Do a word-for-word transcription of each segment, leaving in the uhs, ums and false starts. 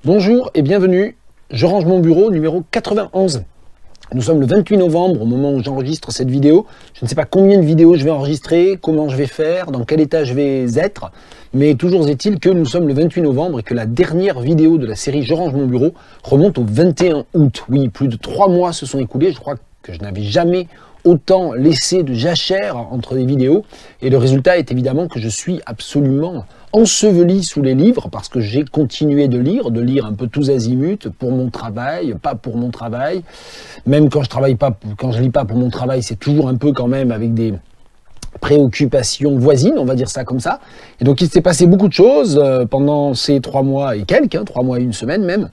Bonjour et bienvenue, je range mon bureau numéro quatre-vingt-onze. Nous sommes le vingt-huit novembre au moment où j'enregistre cette vidéo. Je ne sais pas combien de vidéos je vais enregistrer, comment je vais faire, dans quel état je vais être, mais toujours est-il que nous sommes le vingt-huit novembre et que la dernière vidéo de la série Je range mon bureau remonte au vingt et un août. Oui, plus de trois mois se sont écoulés, je crois que je n'avais jamais autant laissé de jachère entre les vidéos, et le résultat est évidemment que je suis absolument enseveli sous les livres parce que j'ai continué de lire, de lire un peu tous azimuts pour mon travail, pas pour mon travail, même quand je travaille pas, quand je lis pas pour mon travail, c'est toujours un peu quand même avec des préoccupations voisines, on va dire ça comme ça. Et donc il s'est passé beaucoup de choses pendant ces trois mois et quelques, hein, trois mois et une semaine même.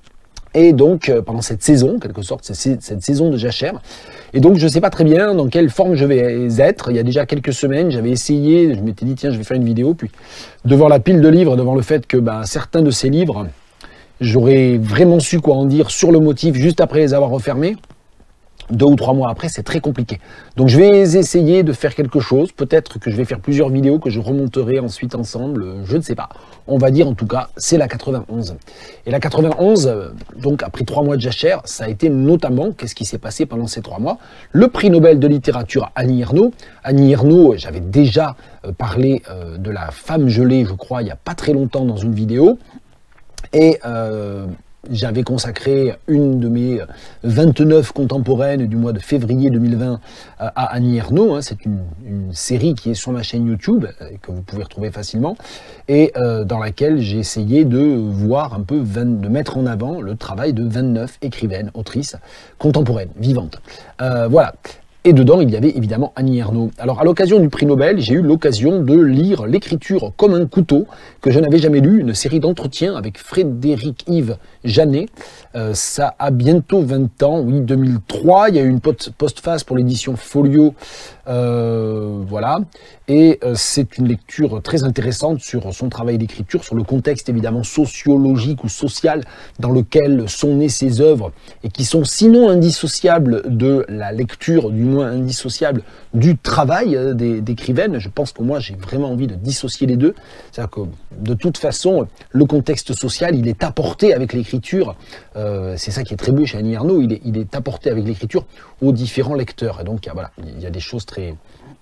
Et donc, euh, pendant cette saison, en quelque sorte, cette, cette saison de jachère. Et donc, je ne sais pas très bien dans quelle forme je vais être. Il y a déjà quelques semaines, j'avais essayé, je m'étais dit, tiens, je vais faire une vidéo. Puis, devant la pile de livres, devant le fait que ben, certains de ces livres, j'aurais vraiment su quoi en dire sur le motif juste après les avoir refermés. Deux ou trois mois après, c'est très compliqué. Donc je vais essayer de faire quelque chose. Peut-être que je vais faire plusieurs vidéos que je remonterai ensuite ensemble. Je ne sais pas. On va dire en tout cas, c'est la quatre-vingt-onze. Et la quatre-vingt-onze, donc après trois mois de jachère, ça a été notamment, qu'est-ce qui s'est passé pendant ces trois mois? Le prix Nobel de littérature Annie Ernaux. Annie Ernaux, j'avais déjà parlé de la femme gelée, je crois, il n'y a pas très longtemps dans une vidéo. Et... Euh, J'avais consacré une de mes vingt-neuf contemporaines du mois de février deux mille vingt à Annie Ernaux. C'est une, une série qui est sur ma chaîne YouTube, que vous pouvez retrouver facilement, et euh, dans laquelle j'ai essayé de voir un peu, vingt, de mettre en avant le travail de vingt-neuf écrivaines, autrices contemporaines, vivantes. Euh, voilà. Et dedans, il y avait évidemment Annie Ernaux. Alors, à l'occasion du prix Nobel, j'ai eu l'occasion de lire L'écriture comme un couteau, que je n'avais jamais lu, une série d'entretiens avec Frédéric-Yves Janet. Euh, ça a bientôt vingt ans, oui, deux mille trois. Il y a eu une postface pour l'édition Folio, euh, voilà. Et euh, c'est une lecture très intéressante sur son travail d'écriture, sur le contexte évidemment sociologique ou social dans lequel sont nées ses œuvres et qui sont sinon indissociables de la lecture, du moins indissociables du travail d'écrivaine. Je pense que moi j'ai vraiment envie de dissocier les deux. C'est-à-dire que de toute façon, le contexte social, il est apporté avec l'écriture. Euh, c'est ça qui est très beau chez Annie Ernaux, il est, il est apporté avec l'écriture aux différents lecteurs. Et donc voilà, il y a des choses très...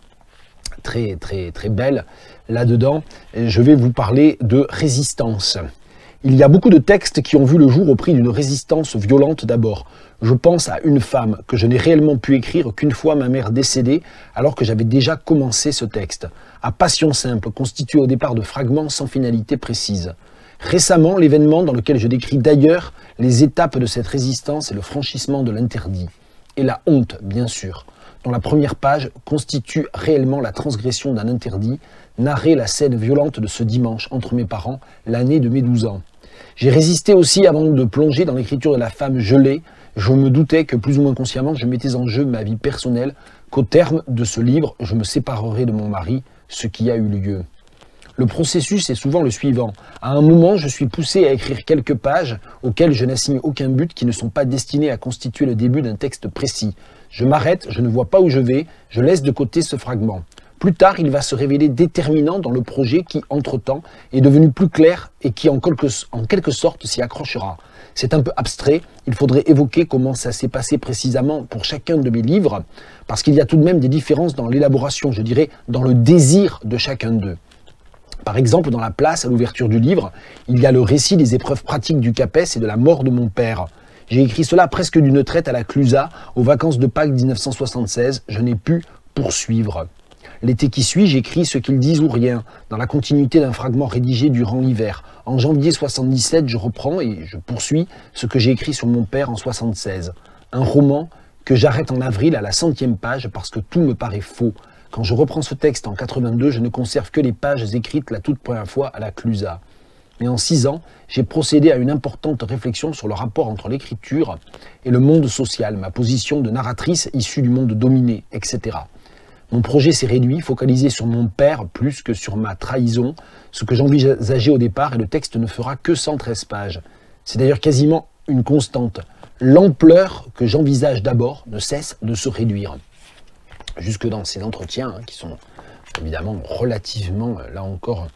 très très très belle là-dedans. Je vais vous parler de résistance. Il y a beaucoup de textes qui ont vu le jour au prix d'une résistance violente d'abord. Je pense à Une femme que je n'ai réellement pu écrire qu'une fois ma mère décédée, alors que j'avais déjà commencé ce texte. À Passion simple, constitué au départ de fragments sans finalité précise. Récemment, l'événement dans lequel je décris d'ailleurs les étapes de cette résistance et le franchissement de l'interdit. Et la honte, bien sûr, dont la première page constitue réellement la transgression d'un interdit, narrer la scène violente de ce dimanche entre mes parents, l'année de mes douze ans. J'ai résisté aussi avant de plonger dans l'écriture de La femme gelée. Je me doutais que plus ou moins consciemment, je mettais en jeu ma vie personnelle, qu'au terme de ce livre, je me séparerai de mon mari, ce qui a eu lieu. Le processus est souvent le suivant. À un moment, je suis poussé à écrire quelques pages auxquelles je n'assigne aucun but, qui ne sont pas destinées à constituer le début d'un texte précis. Je m'arrête, je ne vois pas où je vais, je laisse de côté ce fragment. Plus tard, il va se révéler déterminant dans le projet qui, entre-temps, est devenu plus clair et qui, en quelque, en quelque sorte, s'y accrochera. C'est un peu abstrait, il faudrait évoquer comment ça s'est passé précisément pour chacun de mes livres, parce qu'il y a tout de même des différences dans l'élaboration, je dirais, dans le désir de chacun d'eux. Par exemple, dans la place, à l'ouverture du livre, il y a le récit des épreuves pratiques du CAPES et de la mort de mon père. J'ai écrit cela presque d'une traite à la Clusaz, aux vacances de Pâques mille neuf cent soixante-seize. Je n'ai pu poursuivre. L'été qui suit, j'écris Ce qu'ils disent ou rien, dans la continuité d'un fragment rédigé durant l'hiver. En janvier soixante-dix-sept, je reprends et je poursuis ce que j'ai écrit sur mon père en soixante-seize. Un roman que j'arrête en avril à la centième page parce que tout me paraît faux. Quand je reprends ce texte en quatre-vingt-deux, je ne conserve que les pages écrites la toute première fois à la Clusaz. Mais en six ans, j'ai procédé à une importante réflexion sur le rapport entre l'écriture et le monde social, ma position de narratrice issue du monde dominé, et cetera. Mon projet s'est réduit, focalisé sur mon père plus que sur ma trahison, ce que j'envisageais au départ, et le texte ne fera que cent treize pages. C'est d'ailleurs quasiment une constante. L'ampleur que j'envisage d'abord ne cesse de se réduire. Jusque dans ces entretiens, hein, qui sont évidemment relativement, là encore,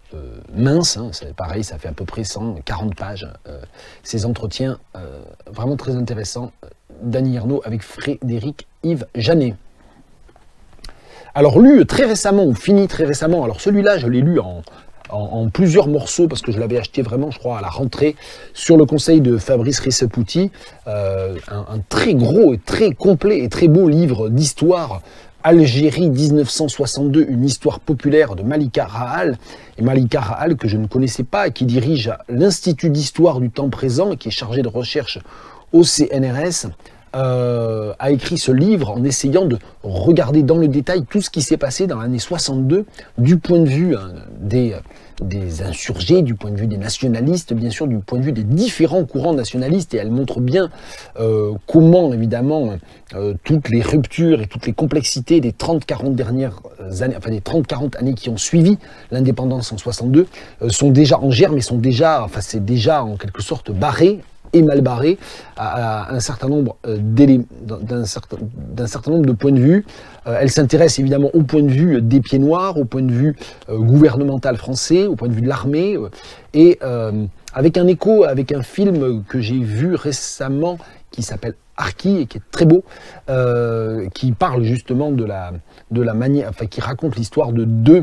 euh, mince, hein, c'est pareil, ça fait à peu près cent quarante pages, euh, ces entretiens euh, vraiment très intéressants d'Annie Ernaux avec Frédéric Yves Janet. Alors lu très récemment, ou fini très récemment, alors celui-là je l'ai lu en, en, en plusieurs morceaux parce que je l'avais acheté vraiment, je crois, à la rentrée sur le conseil de Fabrice Rissepouty, euh, un, un très gros et très complet et très beau livre d'histoire, Algérie mille neuf cent soixante-deux, une histoire populaire de Malika Rahal. Et Malika Rahal, que je ne connaissais pas, et qui dirige l'Institut d'histoire du temps présent, et qui est chargé de recherche au C N R S, euh, a écrit ce livre en essayant de regarder dans le détail tout ce qui s'est passé dans l'année soixante-deux, du point de vue hein, des, des insurgés, du point de vue des nationalistes, bien sûr, du point de vue des différents courants nationalistes, et elle montre bien euh, comment, évidemment, euh, toutes les ruptures et toutes les complexités des trente quarante dernières années, enfin des trente quarante années qui ont suivi l'indépendance en soixante-deux, euh, sont déjà en germe et sont déjà, enfin c'est déjà en quelque sorte barré et mal barré à, à un certain nombre d'un certain, d'un certain nombre de points de vue. Euh, elle s'intéresse évidemment au point de vue des pieds noirs, au point de vue euh, gouvernemental français, au point de vue de l'armée, euh, et euh, avec un écho, avec un film que j'ai vu récemment qui s'appelle Harki et qui est très beau, euh, qui parle justement de la, de la manière, enfin qui raconte l'histoire de deux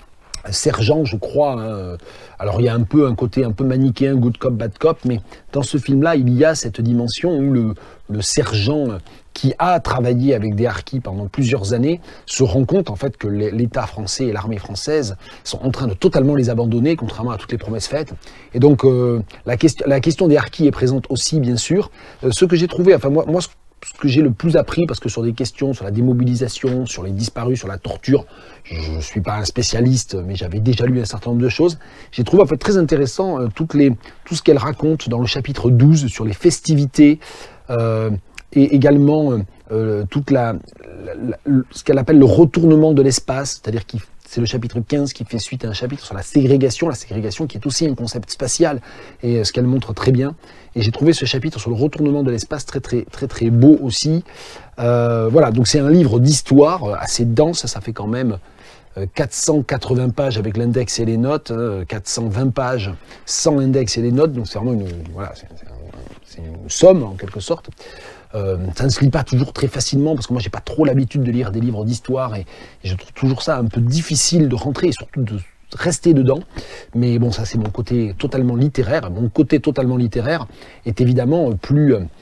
sergent, je crois. Hein. Alors il y a un peu un côté un peu manichéen, good cop, bad cop, mais dans ce film-là, il y a cette dimension où le, le sergent qui a travaillé avec des harkis pendant plusieurs années se rend compte en fait que l'État français et l'armée française sont en train de totalement les abandonner, contrairement à toutes les promesses faites. Et donc euh, la, question, la question des harkis est présente aussi, bien sûr. Euh, ce que j'ai trouvé, enfin moi, moi ce ce que j'ai le plus appris, parce que sur des questions, sur la démobilisation, sur les disparus, sur la torture, je ne suis pas un spécialiste, mais j'avais déjà lu un certain nombre de choses, j'ai trouvé en fait très intéressant euh, toutes les, tout ce qu'elle raconte dans le chapitre douze sur les festivités, euh, et également euh, toute la, la, la, ce qu'elle appelle le retournement de l'espace, c'est-à-dire qu'il c'est le chapitre quinze qui fait suite à un chapitre sur la ségrégation, la ségrégation qui est aussi un concept spatial, et ce qu'elle montre très bien. Et j'ai trouvé ce chapitre sur le retournement de l'espace très très très très beau aussi. Euh, voilà, donc c'est un livre d'histoire assez dense, ça fait quand même quatre cent quatre-vingts pages avec l'index et les notes, quatre cent vingt pages sans l'index et les notes, donc c'est vraiment une, voilà, c'est une somme en quelque sorte. Euh, ça ne se lit pas toujours très facilement parce que moi j'ai pas trop l'habitude de lire des livres d'histoire et, et je trouve toujours ça un peu difficile de rentrer et surtout de rester dedans. Mais bon, ça c'est mon côté totalement littéraire. Mon côté totalement littéraire est évidemment plus euh,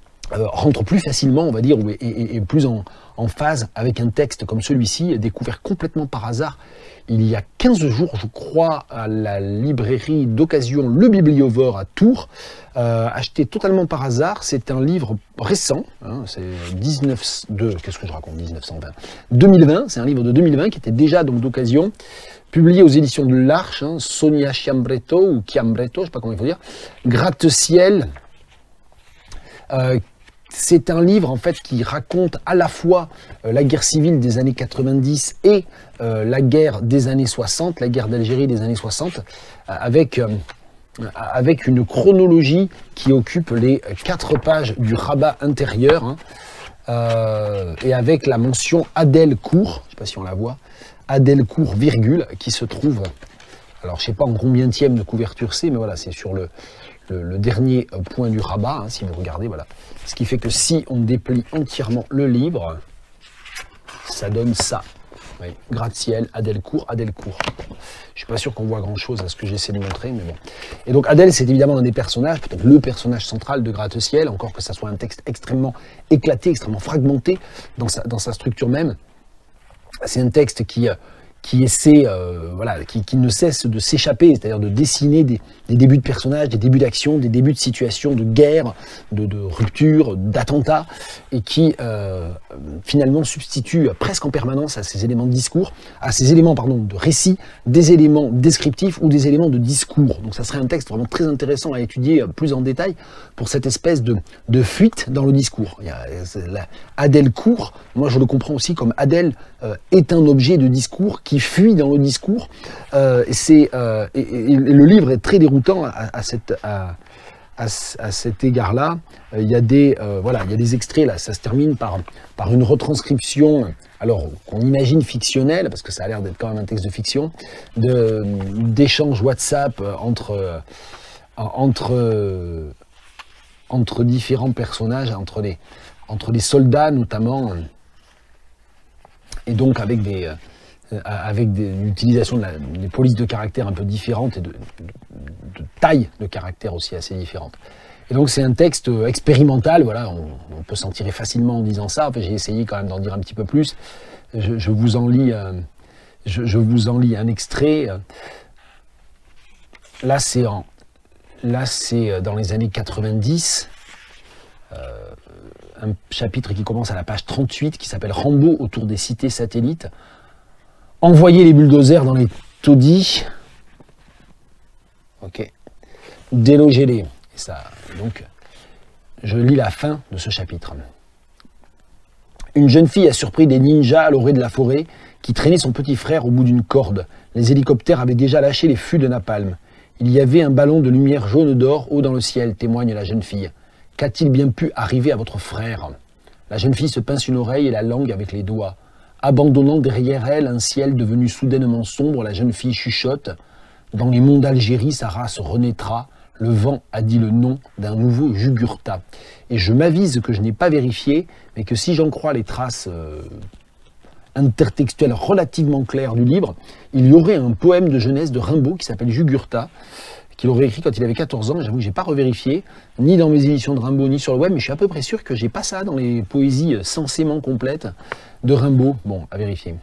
rentre plus facilement, on va dire, et, et, et plus en, en phase avec un texte comme celui-ci, découvert complètement par hasard il y a quinze jours, je crois, à la librairie d'occasion Le Bibliovore à Tours, euh, acheté totalement par hasard. C'est un livre récent, hein, c'est dix-neuf de, qu'est-ce que je raconte, mille neuf cent vingt, deux mille vingt, c'est un livre de deux mille vingt qui était déjà donc d'occasion, publié aux éditions de l'Arche, hein, Sonia Chiambretto, ou Chiambretto, je ne sais pas comment il faut dire, Gratte-ciel. Euh, C'est un livre en fait qui raconte à la fois euh, la guerre civile des années quatre-vingt-dix et euh, la guerre des années soixante, la guerre d'Algérie des années soixante, euh, avec, euh, avec une chronologie qui occupe les quatre pages du rabat intérieur, hein, euh, et avec la mention Adelcourt, je ne sais pas si on la voit, Adelcourt, virgule, qui se trouve, alors je ne sais pas en combienième de couverture c'est, mais voilà, c'est sur le... Le, le dernier point du rabat, hein, si vous regardez, voilà. Ce qui fait que si on déplie entièrement le livre, ça donne ça. Oui. Gratte-ciel, Adelcourt, Adelcourt. Je ne suis pas sûr qu'on voit grand-chose à ce que j'essaie de montrer, mais bon. Et donc Adèle, c'est évidemment un des personnages, peut-être le personnage central de Gratte-ciel, encore que ça soit un texte extrêmement éclaté, extrêmement fragmenté dans sa, dans sa structure même. C'est un texte qui... qui essaie, euh, voilà, qui, qui ne cesse de s'échapper, c'est-à-dire de dessiner des, des débuts de personnages, des débuts d'action, des débuts de situation, de guerre, de, de rupture, d'attentat, et qui euh, finalement substitue presque en permanence à ces éléments de discours, à ces éléments pardon, de récit, des éléments descriptifs ou des éléments de discours. Donc ça serait un texte vraiment très intéressant à étudier plus en détail pour cette espèce de, de fuite dans le discours. Il y a la, Adelcourt, moi je le comprends aussi comme Adèle euh, est un objet de discours qui fuit dans le discours, euh, et, c'est, euh, et, et, et le livre est très déroutant à, à, cette, à, à, à cet égard-là, euh, il y a des, euh, voilà, il y a des extraits, là, ça se termine par, par une retranscription, alors qu'on imagine fictionnelle, parce que ça a l'air d'être quand même un texte de fiction, d'échanges WhatsApp entre, euh, entre, euh, entre différents personnages, entre les, entre les soldats notamment, et donc avec des... Euh, avec l'utilisation de la, des polices de caractère un peu différentes et de, de, de taille de caractère aussi assez différentes. Et donc c'est un texte expérimental, voilà, on, on peut s'en tirer facilement en disant ça. Enfin, j'ai essayé quand même d'en dire un petit peu plus. Je, je, vous en lis, euh, je, je vous en lis un extrait. Là c'est en, là c'est dans les années quatre-vingt-dix, euh, un chapitre qui commence à la page trente-huit qui s'appelle Rambo autour des cités satellites. Envoyer les bulldozers dans les taudis. Ok. Délogez-les. Et ça, donc, je lis la fin de ce chapitre. Une jeune fille a surpris des ninjas à l'orée de la forêt qui traînaient son petit frère au bout d'une corde. Les hélicoptères avaient déjà lâché les fûts de napalm. Il y avait un ballon de lumière jaune d'or haut dans le ciel, témoigne la jeune fille. Qu'a-t-il bien pu arriver à votre frère? La jeune fille se pince une oreille et la langue avec les doigts. Abandonnant derrière elle un ciel devenu soudainement sombre, la jeune fille chuchote. Dans les monts d'Algérie, sa race renaîtra. Le vent a dit le nom d'un nouveau Jugurtha. Et je m'avise que je n'ai pas vérifié, mais que si j'en crois les traces euh, intertextuelles relativement claires du livre, il y aurait un poème de jeunesse de Rimbaud qui s'appelle Jugurtha, qu'il aurait écrit quand il avait quatorze ans. J'avoue que je n'ai pas revérifié, ni dans mes éditions de Rimbaud, ni sur le web, mais je suis à peu près sûr que j'ai pas ça dans les poésies censément complètes de Rimbaud. Bon, à vérifier.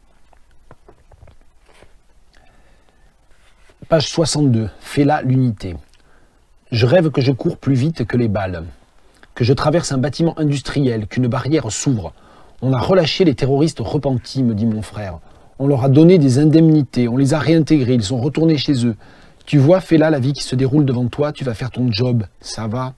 Page soixante-deux. Fais-la l'unité. Je rêve que je cours plus vite que les balles, que je traverse un bâtiment industriel, qu'une barrière s'ouvre. On a relâché les terroristes repentis, me dit mon frère. On leur a donné des indemnités, on les a réintégrés, ils sont retournés chez eux. Tu vois, fais là la vie qui se déroule devant toi, tu vas faire ton job. Ça va?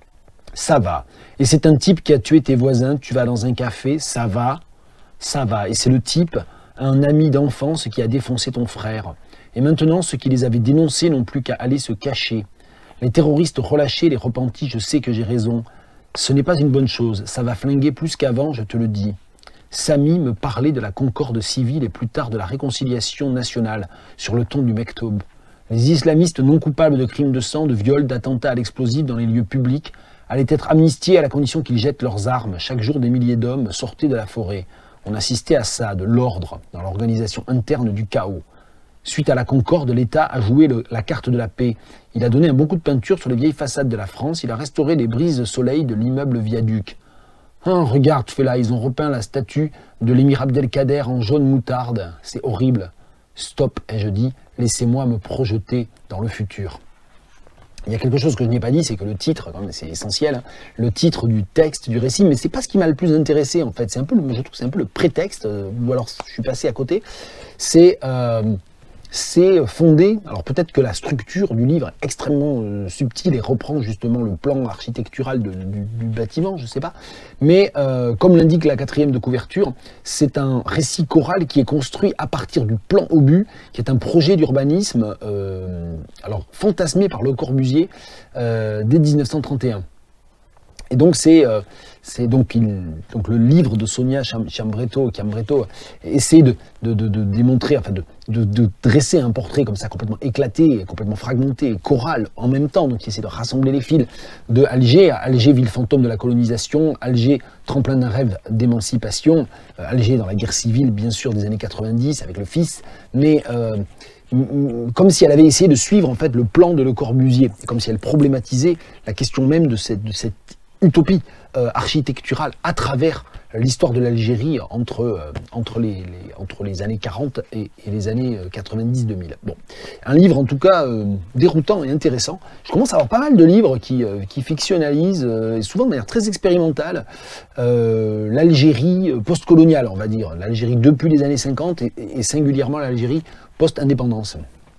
Ça va. Et c'est un type qui a tué tes voisins, tu vas dans un café, ça va? Ça va. Et c'est le type, un ami d'enfance qui a défoncé ton frère. Et maintenant, ceux qui les avaient dénoncés n'ont plus qu'à aller se cacher. Les terroristes relâchés, les repentis, je sais que j'ai raison. Ce n'est pas une bonne chose, ça va flinguer plus qu'avant, je te le dis. Samy me parlait de la concorde civile et plus tard de la réconciliation nationale, sur le ton du Mektoub. Les islamistes non coupables de crimes de sang, de viols, d'attentats à l'explosif dans les lieux publics allaient être amnistiés à la condition qu'ils jettent leurs armes. Chaque jour, des milliers d'hommes sortaient de la forêt. On assistait à ça, de l'ordre, dans l'organisation interne du chaos. Suite à la Concorde, l'État a joué le, la carte de la paix. Il a donné un bon coup de peinture sur les vieilles façades de la France. Il a restauré les brises de soleil de l'immeuble Viaduc. Hein, regarde, fais là, ils ont repeint la statue de l'émir Abdelkader en jaune moutarde. C'est horrible. Stop, ai-je dit, laissez-moi me projeter dans le futur. Il y a quelque chose que je n'ai pas dit, c'est que le titre, c'est essentiel, hein, le titre du texte, du récit, mais c'est pas ce qui m'a le plus intéressé en fait. C'est un peu, le, je trouve, c'est un peu le prétexte, euh, ou alors je suis passé à côté. C'est euh, c'est fondé, alors peut-être que la structure du livre est extrêmement euh, subtile et reprend justement le plan architectural de, du, du bâtiment, je ne sais pas, mais euh, comme l'indique la quatrième de couverture, c'est un récit choral qui est construit à partir du plan obus, qui est un projet d'urbanisme euh, alors fantasmé par Le Corbusier euh, dès mille neuf cent trente et un. Et donc c'est euh, donc, donc le livre de Sonia Chiambretto, Chiambretto essaie de, de, de, de démontrer, enfin de, de, de dresser un portrait comme ça complètement éclaté, complètement fragmenté, choral en même temps. Donc il essaie de rassembler les fils de Alger, Alger ville fantôme de la colonisation, Alger tremplin d'un rêve d'émancipation, euh, Alger dans la guerre civile bien sûr des années quatre-vingt-dix avec le fils, mais euh, comme si elle avait essayé de suivre en fait le plan de Le Corbusier, et comme si elle problématisait la question même de cette, de cette utopie euh, architecturale à travers l'histoire de l'Algérie entre, euh, entre, les, les, entre les années quarante et, et les années quatre-vingt-dix deux mille. Bon. Un livre en tout cas euh, déroutant et intéressant. Je commence à avoir pas mal de livres qui, euh, qui fictionnalisent, euh, et souvent de manière très expérimentale, euh, l'Algérie post-coloniale, on va dire. L'Algérie depuis les années cinquante et, et singulièrement l'Algérie post-indépendance.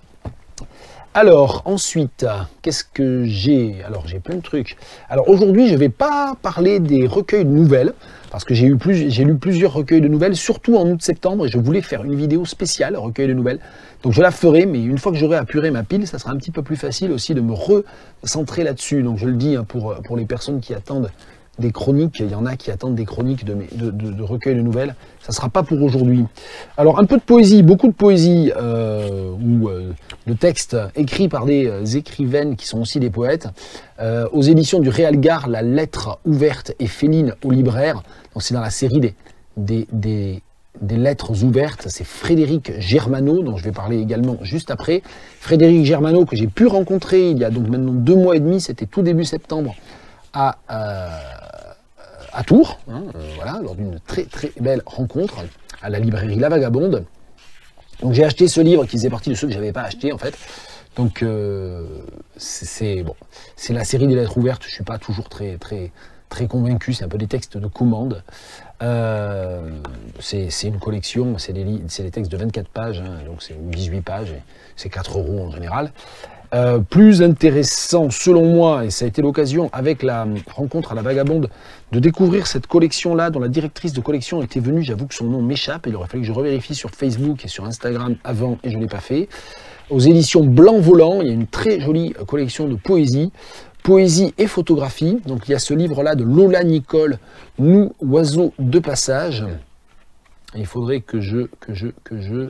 Alors, ensuite, qu'est-ce que j'ai? Alors, j'ai plein de trucs. Alors, aujourd'hui, je ne vais pas parler des recueils de nouvelles, parce que j'ai eu plus, j'ai lu plusieurs recueils de nouvelles, surtout en août-septembre, et je voulais faire une vidéo spéciale recueil de nouvelles. Donc je la ferai, mais une fois que j'aurai apuré ma pile, ça sera un petit peu plus facile aussi de me recentrer là-dessus. Donc je le dis hein, pour, pour les personnes qui attendent des chroniques, il y en a qui attendent des chroniques de, de, de, de recueils de nouvelles, ça ne sera pas pour aujourd'hui. Alors un peu de poésie, beaucoup de poésie, euh, ou euh, de textes écrits par des euh, écrivaines qui sont aussi des poètes, euh, aux éditions du Réal Gare, La lettre ouverte et féline au libraire. Donc c'est dans la série des, des, des, des lettres ouvertes, c'est Frédéric Germano, dont je vais parler également juste après. Frédéric Germano que j'ai pu rencontrer il y a donc maintenant deux mois et demi, c'était tout début septembre, à, euh, à Tours, hein, euh, voilà, lors d'une très très belle rencontre à la librairie La Vagabonde. Donc j'ai acheté ce livre qui faisait partie de ceux que je n'avais pas acheté en fait. Donc euh, c'est bon, c'est la série des lettres ouvertes. Je suis pas toujours très très très convaincu. C'est un peu des textes de commande. Euh, c'est une collection. C'est des, des textes de vingt-quatre pages, hein, donc c'est dix-huit pages. C'est quatre euros en général. Euh, plus intéressant selon moi, et ça a été l'occasion avec la rencontre à la Vagabonde de découvrir cette collection-là dont la directrice de collection était venue, j'avoue que son nom m'échappe, il aurait fallu que je revérifie sur Facebook et sur Instagram avant et je ne l'ai pas fait. Aux éditions Blanc Volant, il y a une très jolie collection de poésie, poésie et photographie. Donc il y a ce livre-là de Lola Nicole, Nous, oiseaux de passage. Et il faudrait que je... que je, que je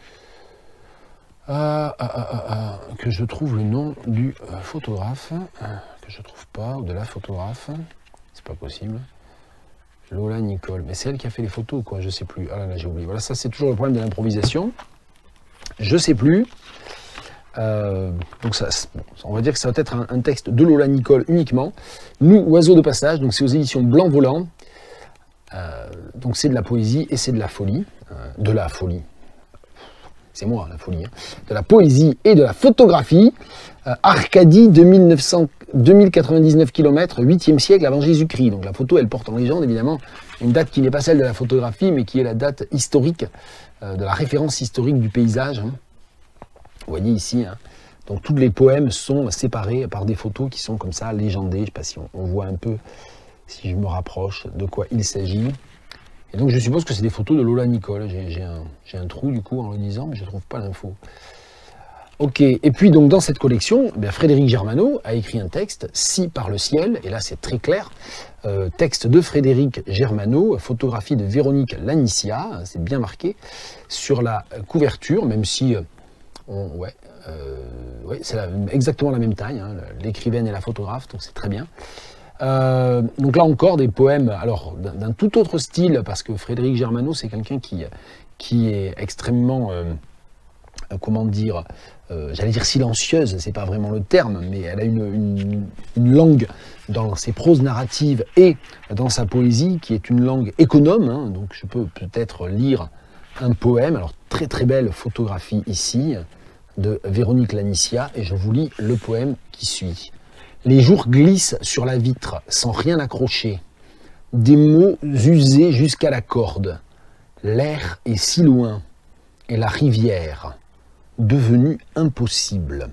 Ah, ah, ah, ah, ah, que je trouve le nom du euh, photographe, euh, que je trouve pas, ou de la photographe, c'est pas possible. Lola Nicole, mais c'est elle qui a fait les photos ou quoi, je sais plus. Ah là là, j'ai oublié. Voilà, ça c'est toujours le problème de l'improvisation. Je sais plus. Euh, donc ça, bon, on va dire que ça va être un, un texte de Lola Nicole uniquement. Nous, oiseaux de passage, donc c'est aux éditions Blanc Volant. Euh, donc c'est de la poésie et c'est de la folie, euh, de la folie. C'est moi la folie, hein. De la poésie et de la photographie. Euh, Arcadie, deux mille neuf cents, deux mille quatre-vingt-dix-neuf kilomètres, huitième siècle avant Jésus-Christ. Donc la photo, elle porte en légende, évidemment, une date qui n'est pas celle de la photographie, mais qui est la date historique, euh, de la référence historique du paysage. Hein. Vous voyez ici, hein. Donc tous les poèmes sont séparés par des photos qui sont comme ça, légendées. Je ne sais pas si on, on voit un peu, si je me rapproche, de quoi il s'agit. Et donc je suppose que c'est des photos de Lola Nicole. J'ai un, un trou du coup en le disant, mais je ne trouve pas l'info. Ok, et puis donc dans cette collection, eh bien, Frédéric Germano a écrit un texte, Si par le ciel, et là c'est très clair, euh, texte de Frédéric Germano, photographie de Véronique Lanicia, c'est bien marqué, sur la couverture, même si, euh, on, ouais, euh, ouais c'est exactement la même taille, hein, l'écrivaine et la photographe, donc c'est très bien. Euh, donc là encore des poèmes, alors d'un tout autre style, parce que Frédéric Germano c'est quelqu'un qui, qui est extrêmement, euh, comment dire, euh, j'allais dire silencieuse, c'est pas vraiment le terme, mais elle a une, une, une langue dans ses proses narratives et dans sa poésie qui est une langue économe, hein, donc je peux peut-être lire un poème, alors très très belle photographie ici, de Véronique Lanicia, et je vous lis le poème qui suit. Les jours glissent sur la vitre sans rien accrocher, des mots usés jusqu'à la corde. L'air est si loin et la rivière devenue impossible.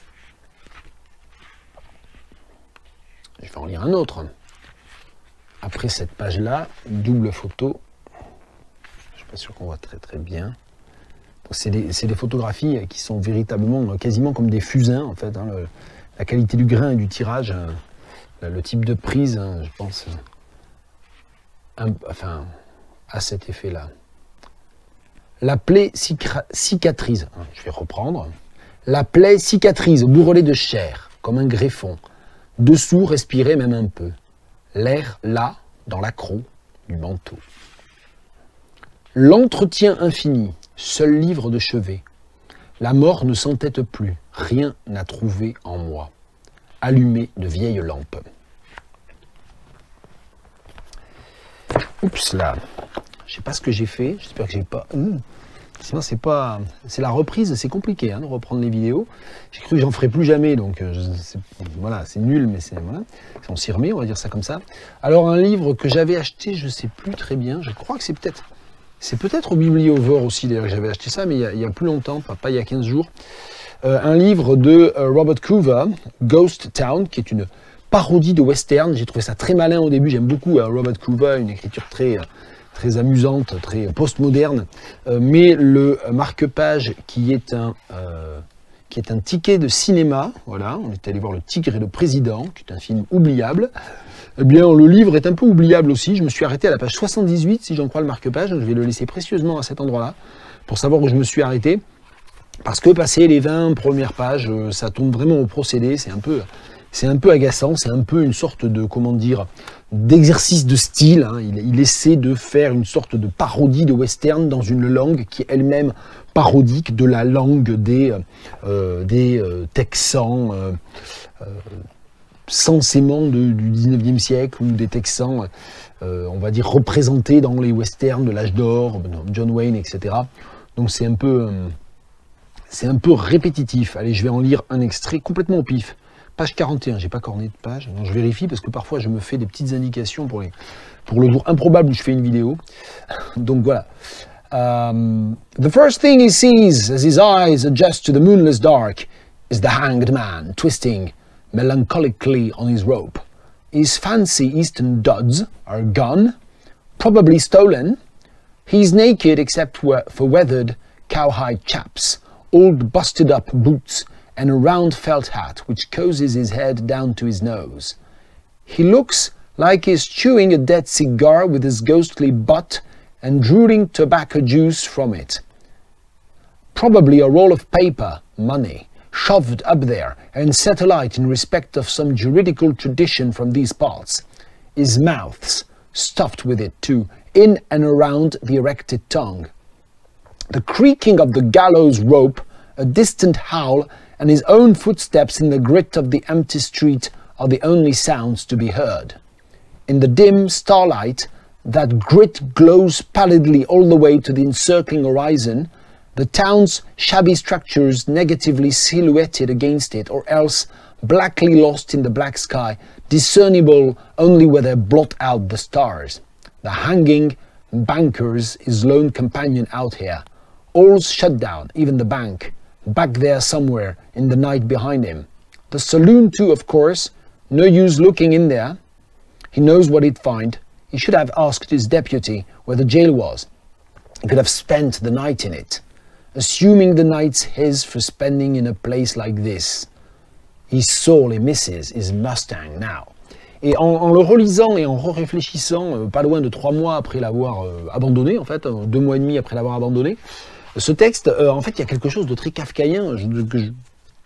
Je vais en lire un autre. Après cette page-là, double photo. Je ne suis pas sûr qu'on voit très très bien. C'est des, des photographies qui sont véritablement quasiment comme des fusains en fait. Hein, le, La qualité du grain et du tirage, euh, le type de prise, hein, je pense, euh, un, enfin, à cet effet-là. La plaie cicatrise, hein, je vais reprendre. La plaie cicatrise, bourrelée de chair, comme un greffon. Dessous, respirer même un peu. L'air là, dans l'accroc du manteau. L'entretien infini, seul livre de chevet. La mort ne s'entête plus, rien n'a trouvé en moi. Allumé de vieilles lampes. Oups là, je sais pas ce que j'ai fait, j'espère que j'ai pas... Mmh. Sinon c'est pas... C'est la reprise, c'est compliqué hein, de reprendre les vidéos. J'ai cru que j'en ferais plus jamais, donc euh, voilà, c'est nul, mais c'est... Voilà. On s'y remet, on va dire ça comme ça. Alors un livre que j'avais acheté, je sais plus très bien, je crois que c'est peut-être... C'est peut-être au Bibliovore aussi, d'ailleurs, que j'avais acheté ça, mais il y, a, il y a plus longtemps, pas, pas il y a quinze jours. Euh, un livre de euh, Robert Coover, Ghost Town, qui est une parodie de western. J'ai trouvé ça très malin au début. J'aime beaucoup euh, Robert Coover, une écriture très, très amusante, très postmoderne. Euh, mais le marque-page qui est un... Euh, qui est un ticket de cinéma, voilà, on est allé voir Le Tigre et le Président, qui est un film oubliable. Eh bien, le livre est un peu oubliable aussi. Je me suis arrêté à la page soixante-dix-huit, si j'en crois le marque-page. Je vais le laisser précieusement à cet endroit-là, pour savoir où je me suis arrêté. Parce que passer les vingt premières pages, ça tombe vraiment au procédé. C'est un peu, c'est un peu agaçant. C'est un peu une sorte de, comment dire, d'exercice de style. Hein. Il, il essaie de faire une sorte de parodie de western dans une langue qui est elle-même parodique de la langue des, euh, des euh, Texans euh, euh, censément de, du dix-neuvième siècle, ou des Texans, euh, on va dire, représentés dans les westerns de l'âge d'or, John Wayne, et cetera. Donc c'est un peu, euh, c'est un peu répétitif. Allez, je vais en lire un extrait complètement au pif. Page quarante et un, j'ai pas corné de page. Non, je vérifie parce que parfois je me fais des petites indications pour, les, pour le jour improbable où je fais une vidéo. Donc voilà. Um, the first thing he sees as his eyes adjust to the moonless dark is the hanged man twisting melancholically on his rope. His fancy Eastern duds are gone, probably stolen. He's naked except for weathered cowhide chaps, old busted up boots, and a round felt hat which causes his head down to his nose. He looks like he's chewing a dead cigar with his ghostly butt and drooling tobacco juice from it. Probably a roll of paper, money, shoved up there and set alight in respect of some juridical tradition from these parts. His mouth's stuffed with it too, in and around the erected tongue. The creaking of the gallows rope, a distant howl, and his own footsteps in the grit of the empty street are the only sounds to be heard. In the dim starlight, that grit glows pallidly all the way to the encircling horizon, the town's shabby structures negatively silhouetted against it, or else blackly lost in the black sky, discernible only where they blot out the stars. The hanging banker's his lone companion out here. All's shut down, even the bank, back there somewhere in the night behind him. The saloon too, of course, no use looking in there. He knows what he'd find. He should have asked his deputy where the jail was. He could have spent the night in it, assuming the night's his for spending in a place like this. He sorely misses his Mustang now. Et en, en le relisant et en réfléchissant, euh, pas loin de trois mois après l'avoir euh, abandonné, en fait, euh, deux mois et demi après l'avoir abandonné, ce texte, euh, en fait, il y a quelque chose de très kafkaïen je, que je,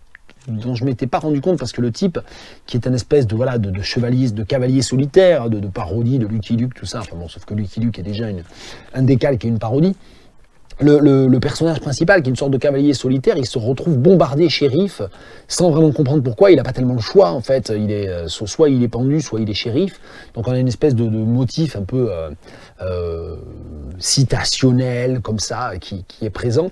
dont je ne m'étais pas rendu compte, parce que le type, qui est un espèce de, voilà, de, de chevalier, de cavalier solitaire, de, de parodie, de Lucky Luke, tout ça, enfin bon, sauf que Lucky Luke est déjà une, un décalque et une parodie. Le, le, le personnage principal, qui est une sorte de cavalier solitaire, il se retrouve bombardé shérif, sans vraiment comprendre pourquoi. Il n'a pas tellement le choix, en fait. Il est, euh, soit il est pendu, soit il est shérif. Donc on a une espèce de, de motif un peu euh, euh, citationnel, comme ça, qui, qui est présent.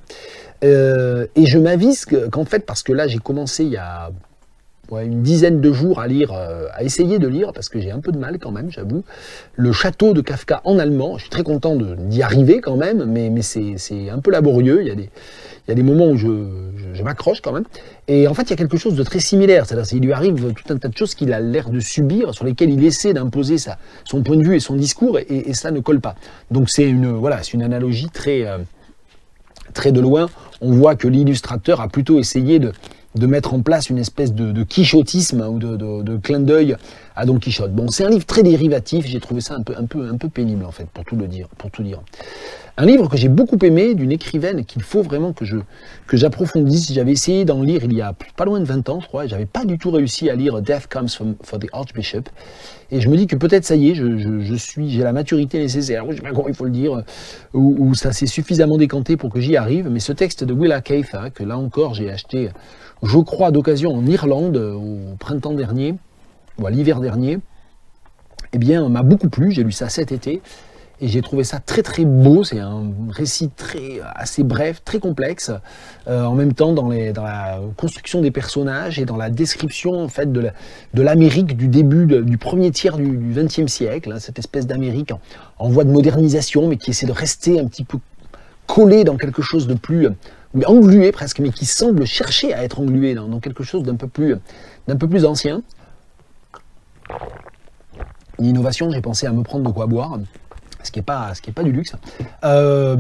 Euh, et je m'avise qu'en fait, parce que là, j'ai commencé il y a ouais, une dizaine de jours à lire, euh, à essayer de lire, parce que j'ai un peu de mal quand même, j'avoue, Le Château de Kafka en allemand. Je suis très content d'y arriver quand même, mais, mais c'est un peu laborieux. Il y a des, il y a des moments où je, je, je m'accroche quand même. Et en fait, il y a quelque chose de très similaire. C'est-à-dire qu'il lui arrive tout un tas de choses qu'il a l'air de subir, sur lesquelles il essaie d'imposer son point de vue et son discours, et, et ça ne colle pas. Donc c'est une, voilà, c'est une analogie très, euh, très de loin. On voit que l'illustrateur a plutôt essayé de de mettre en place une espèce de, de quichotisme ou de, de, de clin d'œil à Don Quichotte. Bon, c'est un livre très dérivatif, j'ai trouvé ça un peu, un, peu, un peu pénible en fait, pour tout le dire, pour tout dire. Un livre que j'ai beaucoup aimé, d'une écrivaine qu'il faut vraiment que je que j'approfondisse. J'avais essayé d'en lire il y a pas loin de vingt ans, je crois, et j'avais pas du tout réussi à lire Death Comes from, for the Archbishop. Et je me dis que peut-être ça y est, je, je, je suis, j'ai la maturité nécessaire, je sais pas comment il faut le dire, où, où ça s'est suffisamment décanté pour que j'y arrive. Mais ce texte de Willa Cather, que là encore j'ai acheté, je crois, d'occasion en Irlande au printemps dernier, ou à l'hiver dernier, eh bien, m'a beaucoup plu. J'ai lu ça cet été et j'ai trouvé ça très très beau. C'est un récit très, assez bref, très complexe, euh, en même temps dans, les, dans la construction des personnages et dans la description en fait de l'Amérique du début, de, du premier tiers du vingtième siècle, hein, cette espèce d'Amérique en, en voie de modernisation, mais qui essaie de rester un petit peu collée dans quelque chose de plus... englué presque, mais qui semble chercher à être englué dans, dans quelque chose d'un peu plus, d'un peu plus ancien. Innovation, j'ai pensé à me prendre de quoi boire, ce qui n'est pas, ce qui est pas du luxe. Euh,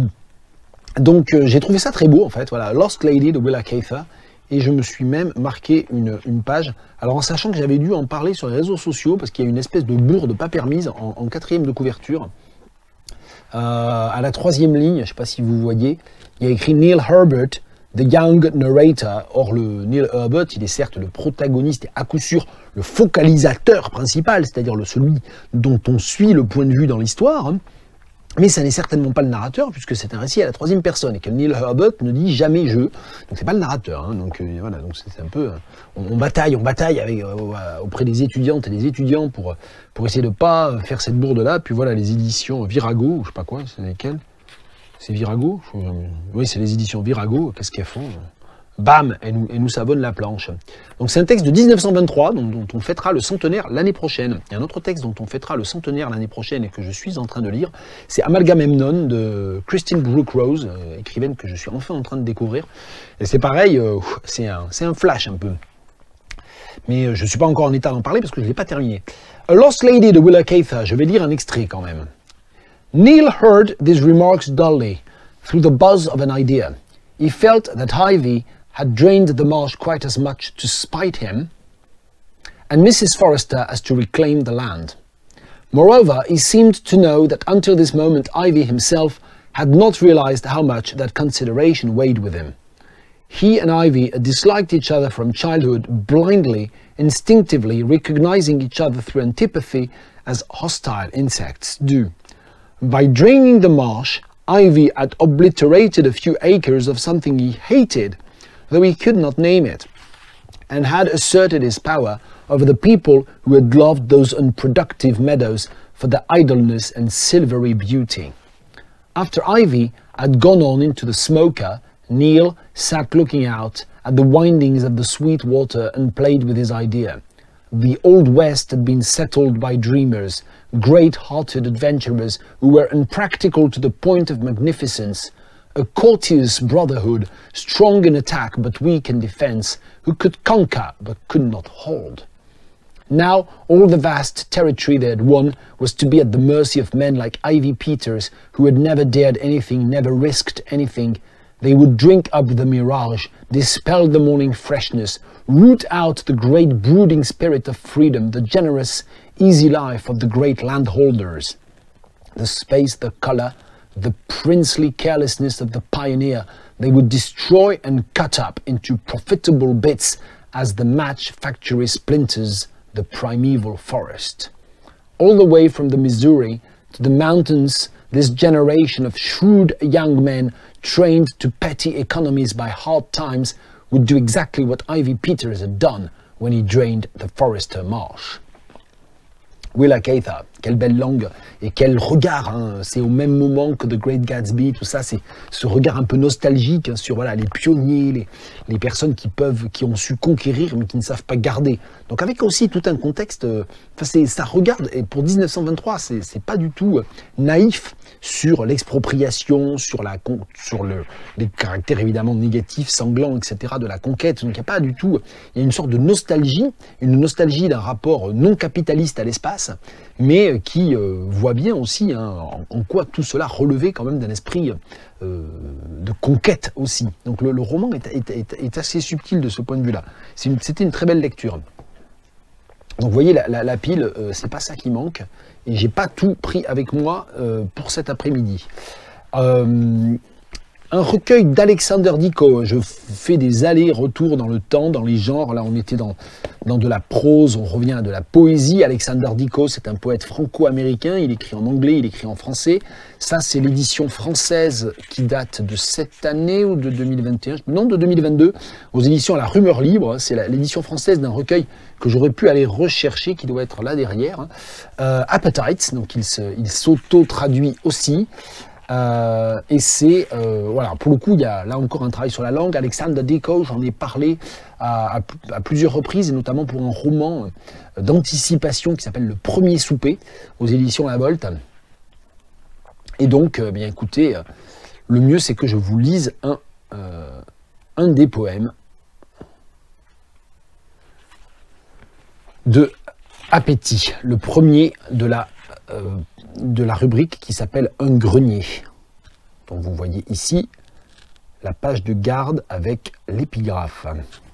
donc euh, j'ai trouvé ça très beau en fait, voilà, Lost Lady de Willa Cather, et je me suis même marqué une, une page, alors en sachant que j'avais dû en parler sur les réseaux sociaux, parce qu'il y a une espèce de bourde pas permise en, en quatrième de couverture, euh, à la troisième ligne, je ne sais pas si vous voyez, il y a écrit Neil Herbert, The Young Narrator. Or, le Neil Herbert, il est certes le protagoniste et à coup sûr le focalisateur principal, c'est-à-dire le celui dont on suit le point de vue dans l'histoire, hein. Mais ça n'est certainement pas le narrateur, puisque c'est un récit à la troisième personne, et que Neil Herbert ne dit jamais je, donc c'est pas le narrateur, hein. Donc euh, voilà, donc c'est un peu, euh, on, on bataille, on bataille avec, euh, auprès des étudiantes et des étudiants pour, pour essayer de pas faire cette bourde-là, puis voilà, les éditions Virago, ou je sais pas quoi, c'est lesquelles? C'est Virago? Oui, c'est les éditions Virago, qu'est-ce qu'elles font? Bam, et nous, et nous savonnent la planche. Donc c'est un texte de mille neuf cent vingt-trois, dont, dont on fêtera le centenaire l'année prochaine. Et un autre texte dont on fêtera le centenaire l'année prochaine et que je suis en train de lire, c'est Amalgamemnon de Christine Brooke Rose, euh, écrivaine que je suis enfin en train de découvrir. Et c'est pareil, euh, c'est un, c'est un flash un peu. Mais euh, je ne suis pas encore en état d'en parler parce que je ne l'ai pas terminé. A Lost Lady de Willa Cather, je vais lire un extrait quand même. Neil heard these remarks dully, through the buzz of an idea. He felt that Ivy had drained the marsh quite as much to spite him, and Missus Forrester as to reclaim the land. Moreover, he seemed to know that until this moment Ivy himself had not realized how much that consideration weighed with him. He and Ivy had disliked each other from childhood blindly, instinctively, recognizing each other through antipathy as hostile insects do. By draining the marsh, Ivy had obliterated a few acres of something he hated, though he could not name it, and had asserted his power over the people who had loved those unproductive meadows for their idleness and silvery beauty. After Ivy had gone on into the smoker, Neil sat looking out at the windings of the sweet water and played with his idea. The Old West had been settled by dreamers, great-hearted adventurers who were unpractical to the point of magnificence, a courteous brotherhood, strong in attack but weak in defense, who could conquer but could not hold. Now, all the vast territory they had won was to be at the mercy of men like Ivy Peters, who had never dared anything, never risked anything. They would drink up the mirage, dispel the morning freshness, root out the great brooding spirit of freedom, the generous, easy life of the great landholders. The space, the color, the princely carelessness of the pioneer, they would destroy and cut up into profitable bits as the match factory splinters the primeval forest. All the way from the Missouri to the mountains, this generation of shrewd young men trained to petty economies by hard times would do exactly what Ivy Peters had done when he drained the Forester Marsh. Willa Cather, quelle belle langue et quel regard, hein. C'est au même moment que The Great Gatsby, tout ça, c'est ce regard un peu nostalgique, hein, sur voilà, les pionniers, les, les personnes qui peuvent, qui ont su conquérir mais qui ne savent pas garder. Donc avec aussi tout un contexte, euh, ça regarde, et pour mille neuf cent vingt-trois, c'est pas du tout euh, naïf sur l'expropriation, sur, la, sur le, les caractères évidemment négatifs, sanglants, et cetera de la conquête. Donc il n'y a pas du tout, il y a une sorte de nostalgie, une nostalgie d'un rapport non capitaliste à l'espace, mais qui euh, voit bien aussi, hein, en, en quoi tout cela relevait quand même d'un esprit euh, de conquête aussi. Donc le, le roman est, est, est, est assez subtil de ce point de vue-là. C'était une, une très belle lecture. Donc vous voyez, la, la, la pile, euh, c'est pas ça qui manque. Et j'ai pas tout pris avec moi euh, pour cet après-midi. Euh, un recueil d'Alexander Dicko. Je fais des allers-retours dans le temps, dans les genres. Là, on était dans, dans de la prose, on revient à de la poésie. Alexander Dicko, c'est un poète franco-américain. Il écrit en anglais, il écrit en français. Ça, c'est l'édition française qui date de cette année ou de deux mille vingt et un. Non, de deux mille vingt-deux, aux éditions La Rumeur Libre. C'est l'édition française d'un recueil que j'aurais pu aller rechercher, qui doit être là derrière. Euh, Appetite, donc il s'auto-traduit aussi. Euh, et c'est, euh, voilà, pour le coup, il y a là encore un travail sur la langue. Alexander Dicko, j'en ai parlé à, à, à plusieurs reprises, et notamment pour un roman d'anticipation qui s'appelle Le Premier Souper, aux éditions La Volte. Et donc, euh, bien écoutez, euh, le mieux c'est que je vous lise un, euh, un des poèmes de Appétit, le premier de la, euh, de la rubrique qui s'appelle Un grenier. Donc vous voyez ici la page de garde avec l'épigraphe.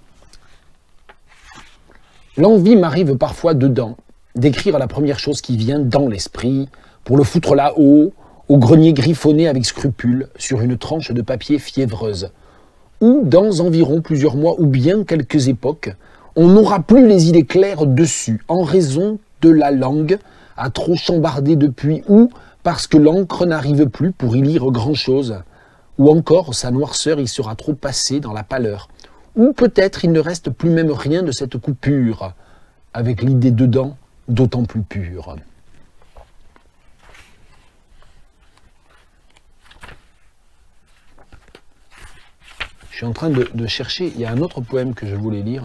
L'envie m'arrive parfois dedans d'écrire la première chose qui vient dans l'esprit, pour le foutre là-haut, au grenier griffonné avec scrupule, sur une tranche de papier fiévreuse, où dans environ plusieurs mois ou bien quelques époques, on n'aura plus les idées claires dessus, en raison de la langue à trop chambarder depuis, ou parce que l'encre n'arrive plus pour y lire grand-chose, ou encore sa noirceur y sera trop passée dans la pâleur, ou peut-être il ne reste plus même rien de cette coupure, avec l'idée dedans d'autant plus pure. Je suis en train de, de chercher, il y a un autre poème que je voulais lire.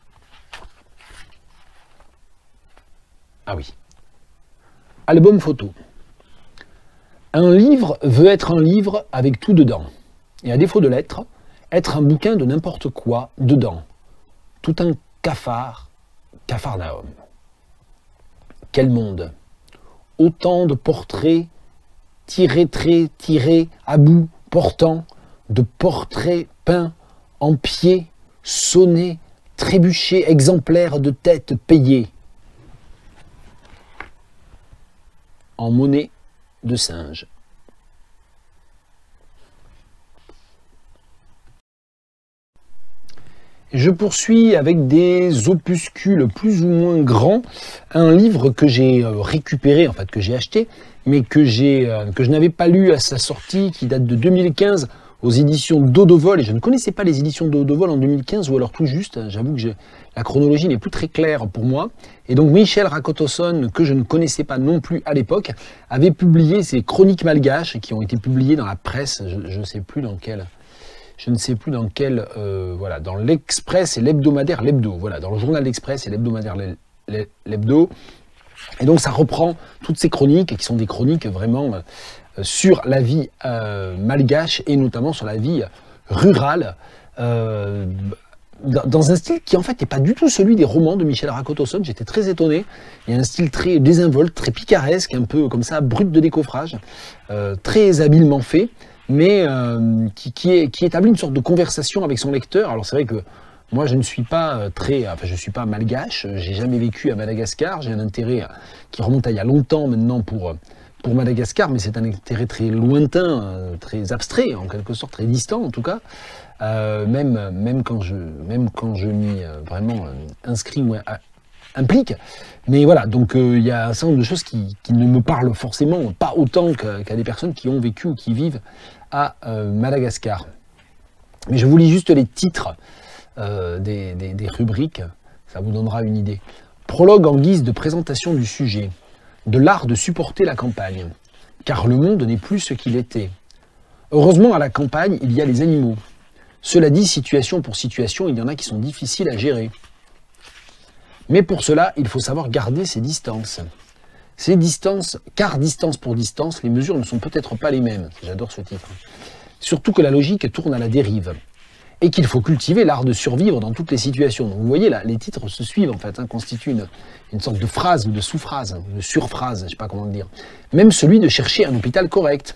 Ah oui. Album photo. Un livre veut être un livre avec tout dedans. Et à défaut de l'être, être un bouquin de n'importe quoi dedans. Tout un cafard, Capharnaüm. Quel monde! Autant de portraits tirés, traits, tirés, à bout, portant, de portraits peints en pied, sonnés, trébuchés, exemplaires de têtes payées. En monnaie de singe. Je poursuis avec des opuscules plus ou moins grands, un livre que j'ai récupéré, en fait que j'ai acheté, mais que, j'ai, que je n'avais pas lu à sa sortie, qui date de deux mille quinze, aux éditions Dodovol, et je ne connaissais pas les éditions Dodovol en deux mille quinze, ou alors tout juste, j'avoue que je, la chronologie n'est plus très claire pour moi, et donc Michel Rakotosson, que je ne connaissais pas non plus à l'époque, avait publié ses chroniques malgaches, qui ont été publiées dans la presse, je ne sais plus dans quelle... Je ne sais plus dans quel, euh, voilà, dans l'Express et l'hebdomadaire l'Hebdo, voilà, dans le journal l'Express et l'hebdomadaire l'Hebdo. Et donc ça reprend toutes ces chroniques, qui sont des chroniques vraiment euh, sur la vie euh, malgache et notamment sur la vie rurale, euh, dans un style qui en fait n'est pas du tout celui des romans de Michel Rakotosson. J'étais très étonné. Il y a un style très désinvolte, très picaresque, un peu comme ça, brut de décoffrage, euh, très habilement fait, mais euh, qui, qui, est, qui établit une sorte de conversation avec son lecteur. Alors c'est vrai que moi je ne suis pas très, enfin je suis pas malgache, j'ai jamais vécu à Madagascar, j'ai un intérêt qui remonte à il y a longtemps maintenant pour, pour Madagascar, mais c'est un intérêt très lointain, très abstrait en quelque sorte, très distant en tout cas, euh, même, même quand je, même quand je m'y euh, vraiment euh, inscris ou implique. Mais voilà, donc il euh, y a un certain nombre de choses qui, qui ne me parlent forcément pas autant qu'à qu'à des personnes qui ont vécu ou qui vivent à euh, Madagascar. Mais je vous lis juste les titres euh, des, des, des rubriques, ça vous donnera une idée. Prologue en guise de présentation du sujet. De l'art de supporter la campagne, car le monde n'est plus ce qu'il était. Heureusement, à la campagne, il y a les animaux. Cela dit, situation pour situation, il y en a qui sont difficiles à gérer. Mais pour cela, il faut savoir garder ses distances. Ces distances, car distance pour distance, les mesures ne sont peut-être pas les mêmes. J'adore ce titre. Surtout que la logique tourne à la dérive. Et qu'il faut cultiver l'art de survivre dans toutes les situations. Donc vous voyez là, les titres se suivent en fait, hein, constituent une, une sorte de phrase ou de sous-phrase, de surphrase, je ne sais pas comment le dire. Même celui de chercher un hôpital correct.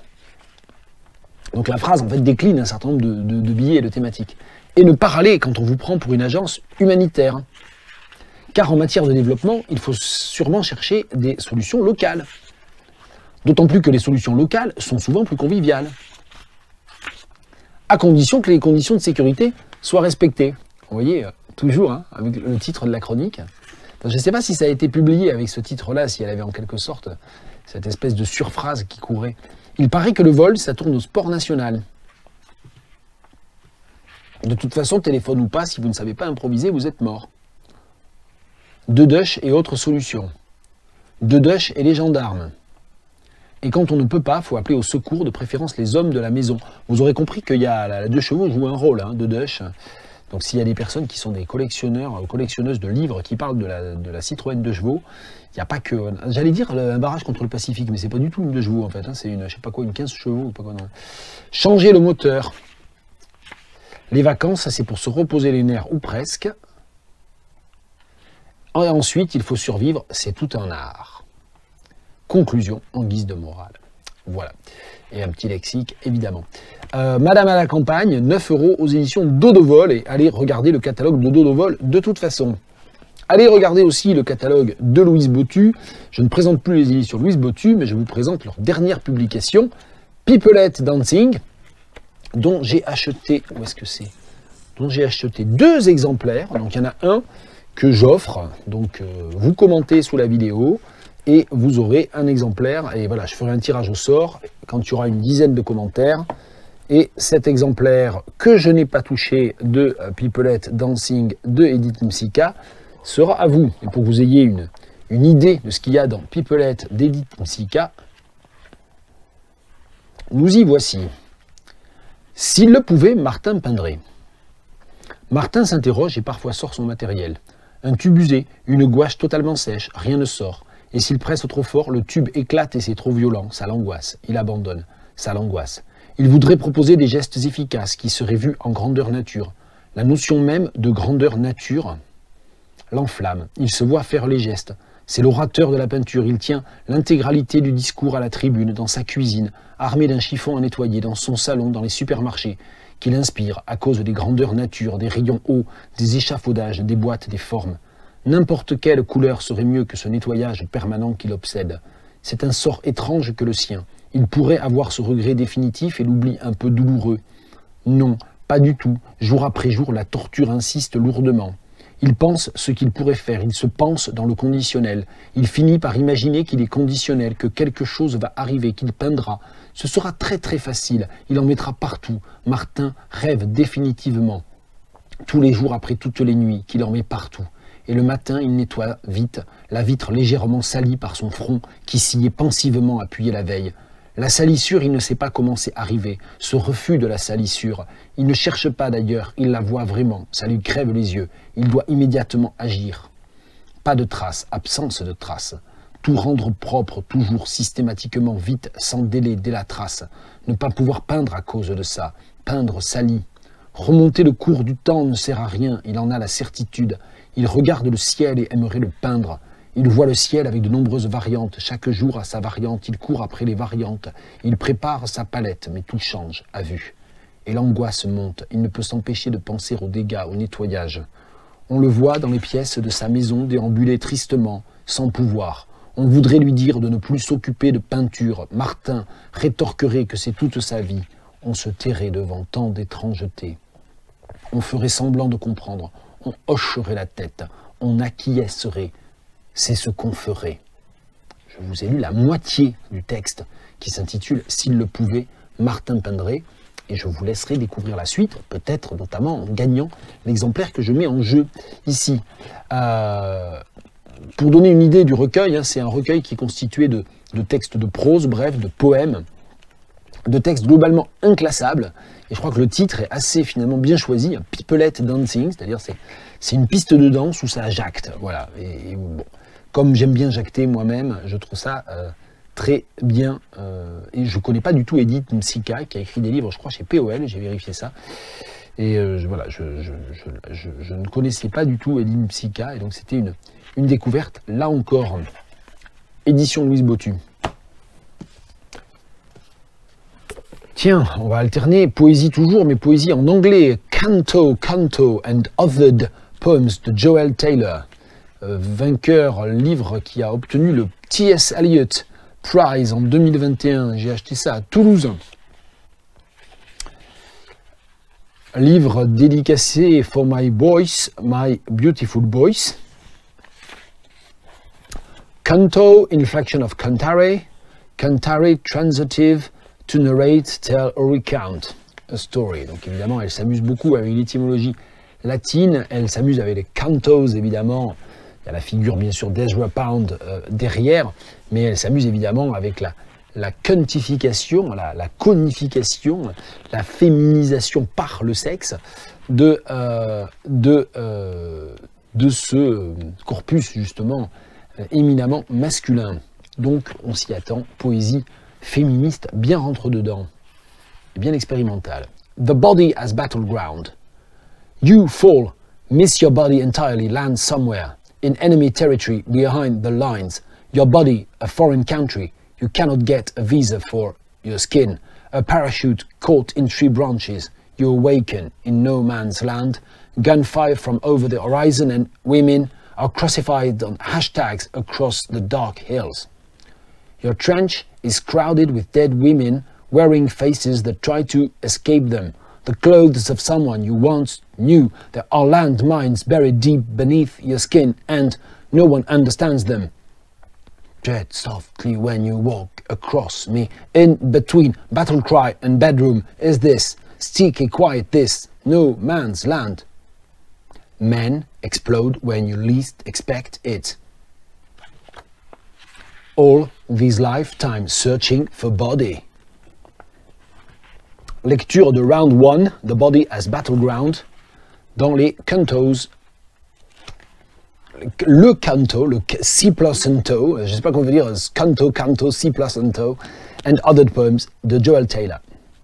Donc la phrase en fait décline un certain nombre de, de, de billets et de thématiques. Et ne pas râler quand on vous prend pour une agence humanitaire. Car en matière de développement, il faut sûrement chercher des solutions locales. D'autant plus que les solutions locales sont souvent plus conviviales. À condition que les conditions de sécurité soient respectées. Vous voyez, toujours, hein, avec le titre de la chronique. Je ne sais pas si ça a été publié avec ce titre-là, si elle avait en quelque sorte cette espèce de surphrase qui courait. Il paraît que le vol, ça tourne au sport national. De toute façon, téléphone ou pas, si vous ne savez pas improviser, vous êtes mort. Dedush et autres solutions. Dedush et les gendarmes. Et quand on ne peut pas, il faut appeler au secours, de préférence les hommes de la maison. Vous aurez compris qu'il y a la deux chevaux joue un rôle, hein, Dedush. Donc s'il y a des personnes qui sont des collectionneurs, collectionneuses de livres qui parlent de la, de la Citroën deux chevaux, il n'y a pas que... J'allais dire un barrage contre le Pacifique, mais c'est pas du tout une deux chevaux en fait. Hein, c'est une, je sais pas quoi, une quinze chevaux ou pas quoi. Non. Changer le moteur. Les vacances, ça c'est pour se reposer les nerfs ou presque. Et ensuite, il faut survivre, c'est tout un art. Conclusion en guise de morale. Voilà. Et un petit lexique, évidemment. Euh, Madame à la campagne, neuf euros aux éditions Dodovol. Et allez regarder le catalogue de Dodovol de toute façon. Allez regarder aussi le catalogue de Louise Bottu. Je ne présente plus les éditions Louise Bottu, mais je vous présente leur dernière publication, Pipelette Dancing, dont j'ai acheté... Où est-ce que c'est? Dont j'ai acheté deux exemplaires. Donc il y en a un que j'offre. Donc euh, vous commentez sous la vidéo et vous aurez un exemplaire. Et voilà, je ferai un tirage au sort quand il y aura une dizaine de commentaires. Et cet exemplaire que je n'ai pas touché de euh, Pipelette Dancing de Edith Msika sera à vous. Et pour que vous ayez une, une idée de ce qu'il y a dans Pipelette d'Edith Msika, nous y voici. S'il le pouvait, Martin peindrait. Martin s'interroge et parfois sort son matériel. Un tube usé, une gouache totalement sèche, rien ne sort. Et s'il presse trop fort, le tube éclate et c'est trop violent, ça l'angoisse. Il abandonne, ça l'angoisse. Il voudrait proposer des gestes efficaces qui seraient vus en grandeur nature. La notion même de grandeur nature l'enflamme. Il se voit faire les gestes. C'est l'orateur de la peinture. Il tient l'intégralité du discours à la tribune, dans sa cuisine, armé d'un chiffon à nettoyer, dans son salon, dans les supermarchés, qu'il inspire à cause des grandeurs nature, des rayons hauts, des échafaudages, des boîtes, des formes. N'importe quelle couleur serait mieux que ce nettoyage permanent qui l'obsède. C'est un sort étrange que le sien. Il pourrait avoir ce regret définitif et l'oubli un peu douloureux. Non, pas du tout. Jour après jour, la torture insiste lourdement. Il pense ce qu'il pourrait faire, il se pense dans le conditionnel. Il finit par imaginer qu'il est conditionnel, que quelque chose va arriver, qu'il peindra. Ce sera très très facile, il en mettra partout. Martin rêve définitivement, tous les jours après toutes les nuits, qu'il en met partout. Et le matin, il nettoie vite, la vitre légèrement salie par son front, qui s'y est pensivement appuyé la veille. La salissure, il ne sait pas comment c'est arrivé, ce refus de la salissure. Il ne cherche pas d'ailleurs, il la voit vraiment, ça lui crève les yeux. Il doit immédiatement agir. Pas de traces, absence de traces. Tout rendre propre, toujours, systématiquement, vite, sans délai, dès la trace. Ne pas pouvoir peindre à cause de ça. Peindre sali. Remonter le cours du temps ne sert à rien, il en a la certitude. Il regarde le ciel et aimerait le peindre. Il voit le ciel avec de nombreuses variantes. Chaque jour a sa variante, il court après les variantes. Il prépare sa palette, mais tout change à vue. Et l'angoisse monte. Il ne peut s'empêcher de penser aux dégâts, au nettoyage. On le voit dans les pièces de sa maison déambuler tristement, sans pouvoir. On voudrait lui dire de ne plus s'occuper de peinture. Martin rétorquerait que c'est toute sa vie. On se tairait devant tant d'étrangeté. On ferait semblant de comprendre. On hocherait la tête. On acquiescerait. C'est ce qu'on ferait. Je vous ai lu la moitié du texte qui s'intitule « S'il le pouvait, Martin peindrait ». Et je vous laisserai découvrir la suite, peut-être notamment en gagnant l'exemplaire que je mets en jeu ici. Euh, pour donner une idée du recueil, hein, c'est un recueil qui est constitué de, de textes de prose, bref, de poèmes, de textes globalement inclassables. Et je crois que le titre est assez finalement bien choisi, un Pipelette Dancing, c'est-à-dire c'est c'est une piste de danse où ça jacte. Voilà. Et, et bon, comme j'aime bien jacter moi-même, je trouve ça euh, très bien. Euh, et je ne connais pas du tout Edith Msika, qui a écrit des livres, je crois, chez P O L, j'ai vérifié ça. Et euh, je, voilà, je, je, je, je, je ne connaissais pas du tout Edith Msika, et donc c'était une, une découverte. Là encore, édition Louise Bottu. Tiens, on va alterner poésie toujours, mais poésie en anglais. Canto, Canto and Othered Poems de Joel Taylor. Euh, vainqueur, livre qui a obtenu le T S Eliot Prize en deux mille vingt et un. J'ai acheté ça à Toulouse. Livre dédicacé for my boys, my beautiful boys. Canto, inflection of cantare. Cantare, transitive, to narrate, tell or recount a story. Donc évidemment, elle s'amuse beaucoup avec l'étymologie latine. Elle s'amuse avec les cantos, évidemment. Il y a la figure, bien sûr, d'Ezra Pound euh, derrière. Mais elle s'amuse évidemment avec la, la cuntification, la, la conification, la féminisation par le sexe de, euh, de, euh, de ce corpus, justement, euh, éminemment masculin. Donc, on s'y attend. Poésie féministe, bien rentre-dedans, bien expérimentale. The body as battleground. You fall, miss your body entirely, land somewhere. in enemy territory behind the lines. Your body, a foreign country. You cannot get a visa for your skin. A parachute caught in tree branches. You awaken in no man's land. Gunfire from over the horizon and women are crucified on hashtags across the dark hills. Your trench is crowded with dead women wearing faces that try to escape them. The clothes of someone you once knew. There are landmines buried deep beneath your skin and no one understands them. Tread softly when you walk across me. In between battle cry and bedroom is this. Sticky quiet this. No man's land. Men explode when you least expect it. All this lifetime searching for body. Lecture de round one, The Body as Battleground, dans les cantos, le canto, le Si placento, je ne sais pas comment on veut dire, canto, canto, Si placento, and Other Poems de Joel Taylor.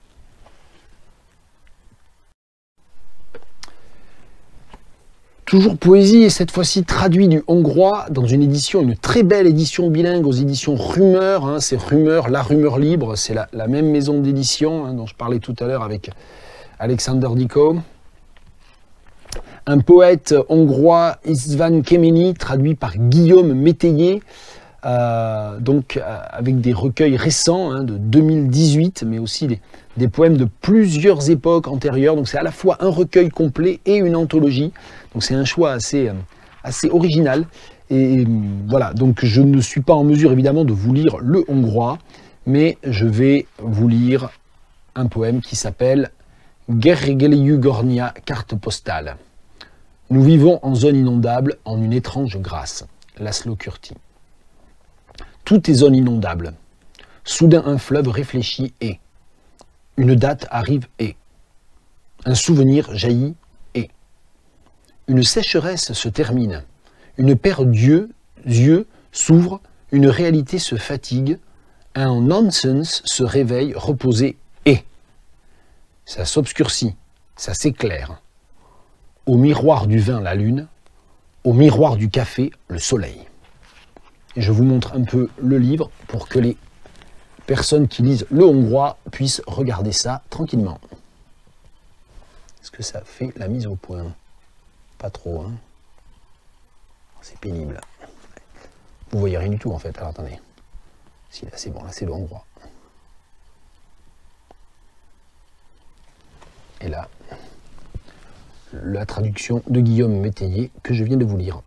Toujours poésie, et cette fois-ci traduit du hongrois dans une édition, une très belle édition bilingue aux éditions Rumeur. Hein, c'est Rumeur, la Rumeur Libre, c'est la, la même maison d'édition hein, dont je parlais tout à l'heure avec Alexander Dicko. Un poète hongrois, István Kemeny, traduit par Guillaume Métayer, euh, donc euh, avec des recueils récents hein, de deux mille dix-huit, mais aussi des, des poèmes de plusieurs époques antérieures. Donc c'est à la fois un recueil complet et une anthologie. Donc c'est un choix assez, assez original. Et voilà, donc je ne suis pas en mesure évidemment de vous lire le hongrois, mais je vais vous lire un poème qui s'appelle Gergelyű Gornia, carte postale. Nous vivons en zone inondable, en une étrange grâce. Laszlo Kurti. Tout est zone inondable. Soudain un fleuve réfléchit et une date arrive et un souvenir jaillit. Une sécheresse se termine, une paire d'yeux yeux s'ouvre, une réalité se fatigue, un nonsense se réveille, reposé et ça s'obscurcit, ça s'éclaire. Au miroir du vin, la lune, au miroir du café, le soleil. Et je vous montre un peu le livre pour que les personnes qui lisent le hongrois puissent regarder ça tranquillement. Est-ce que ça fait la mise au point ? Pas trop, hein. C'est pénible. Vous voyez rien du tout en fait. Alors attendez. Si là c'est bon, là c'est le hongrois. Et là, la traduction de Guillaume Métayer que je viens de vous lire.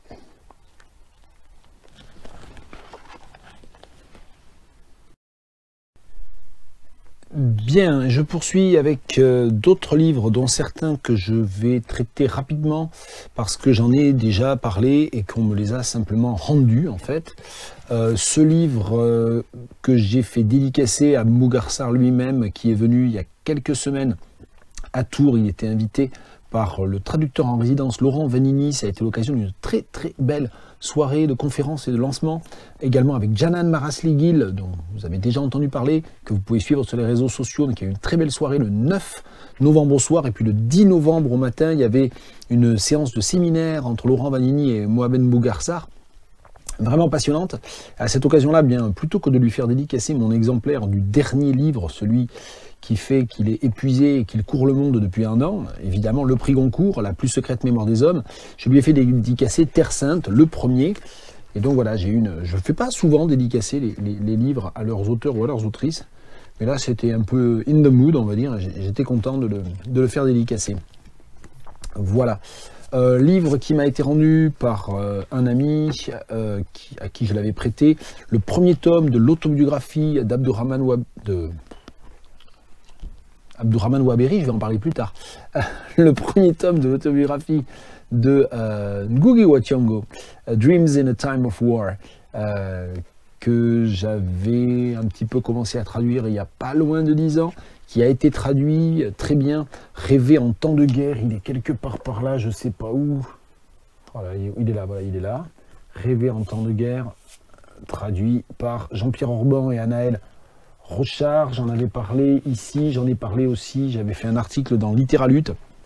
Bien, je poursuis avec euh, d'autres livres, dont certains que je vais traiter rapidement parce que j'en ai déjà parlé et qu'on me les a simplement rendus en fait. Euh, ce livre euh, que j'ai fait dédicacer à Mugarsar lui-même, qui est venu il y a quelques semaines à Tours, il était invité par le traducteur en résidence Laurent Vanini. Ça a été l'occasion d'une très très belle soirée de conférences et de lancement, également avec Janan Marasligil, dont vous avez déjà entendu parler, que vous pouvez suivre sur les réseaux sociaux. Donc il y a eu une très belle soirée le neuf novembre au soir, et puis le dix novembre au matin, il y avait une séance de séminaire entre Laurent Vanini et Mohamed Mugarsar, vraiment passionnante. À cette occasion-là, bien plutôt que de lui faire dédicacer mon exemplaire du dernier livre, celui qui fait qu'il est épuisé et qu'il court le monde depuis un an, évidemment le prix Goncourt, La plus secrète mémoire des hommes, je lui ai fait dédicacer Terre Sainte, le premier. Et donc voilà, j'ai une, je ne fais pas souvent dédicacer les, les, les livres à leurs auteurs ou à leurs autrices, mais là c'était un peu in the mood, on va dire, j'étais content de le, de le faire dédicacer. Voilà. Euh, livre qui m'a été rendu par euh, un ami euh, qui, à qui je l'avais prêté, le premier tome de l'autobiographie d'Abdurrahman Wab... de Abdurrahman Waberi, je vais en parler plus tard. Euh, le premier tome de l'autobiographie de euh, Ngugi wa Thiong'o, Dreams in a Time of War, euh, que j'avais un petit peu commencé à traduire il n'y a pas loin de dix ans, qui a été traduit très bien. Rêver en temps de guerre, il est quelque part par là, je ne sais pas où. Voilà, il est là, voilà, il est là. Rêver en temps de guerre, traduit par Jean-Pierre Orban et Anaël Rochard. J'en avais parlé ici, j'en ai parlé aussi, j'avais fait un article dans Littéralutte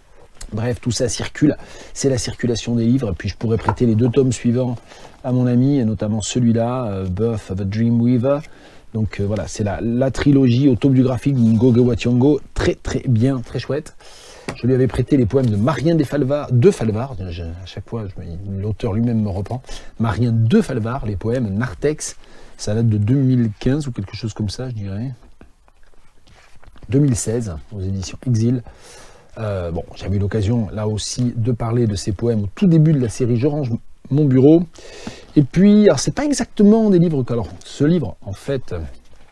Bref, tout ça circule, c'est la circulation des livres, puis je pourrais prêter les deux tomes suivants à mon ami, et notamment celui-là, euh, Birth of a Dreamweaver. Donc euh, voilà, c'est la, la trilogie autobiographique d'Ngoge Wationgo, très très bien, très chouette. Je lui avais prêté les poèmes de Marien de Falvar, de Falvar, je, à chaque fois l'auteur lui-même me reprend, Marien de Falvar, les poèmes Narthex, ça date de deux mille quinze ou quelque chose comme ça, je dirais. deux mille seize, aux éditions Exil. Euh, bon, j'avais eu l'occasion là aussi de parler de ces poèmes au tout début de la série Je range mon bureau. Et puis, alors c'est pas exactement des livres que, alors ce livre en fait euh,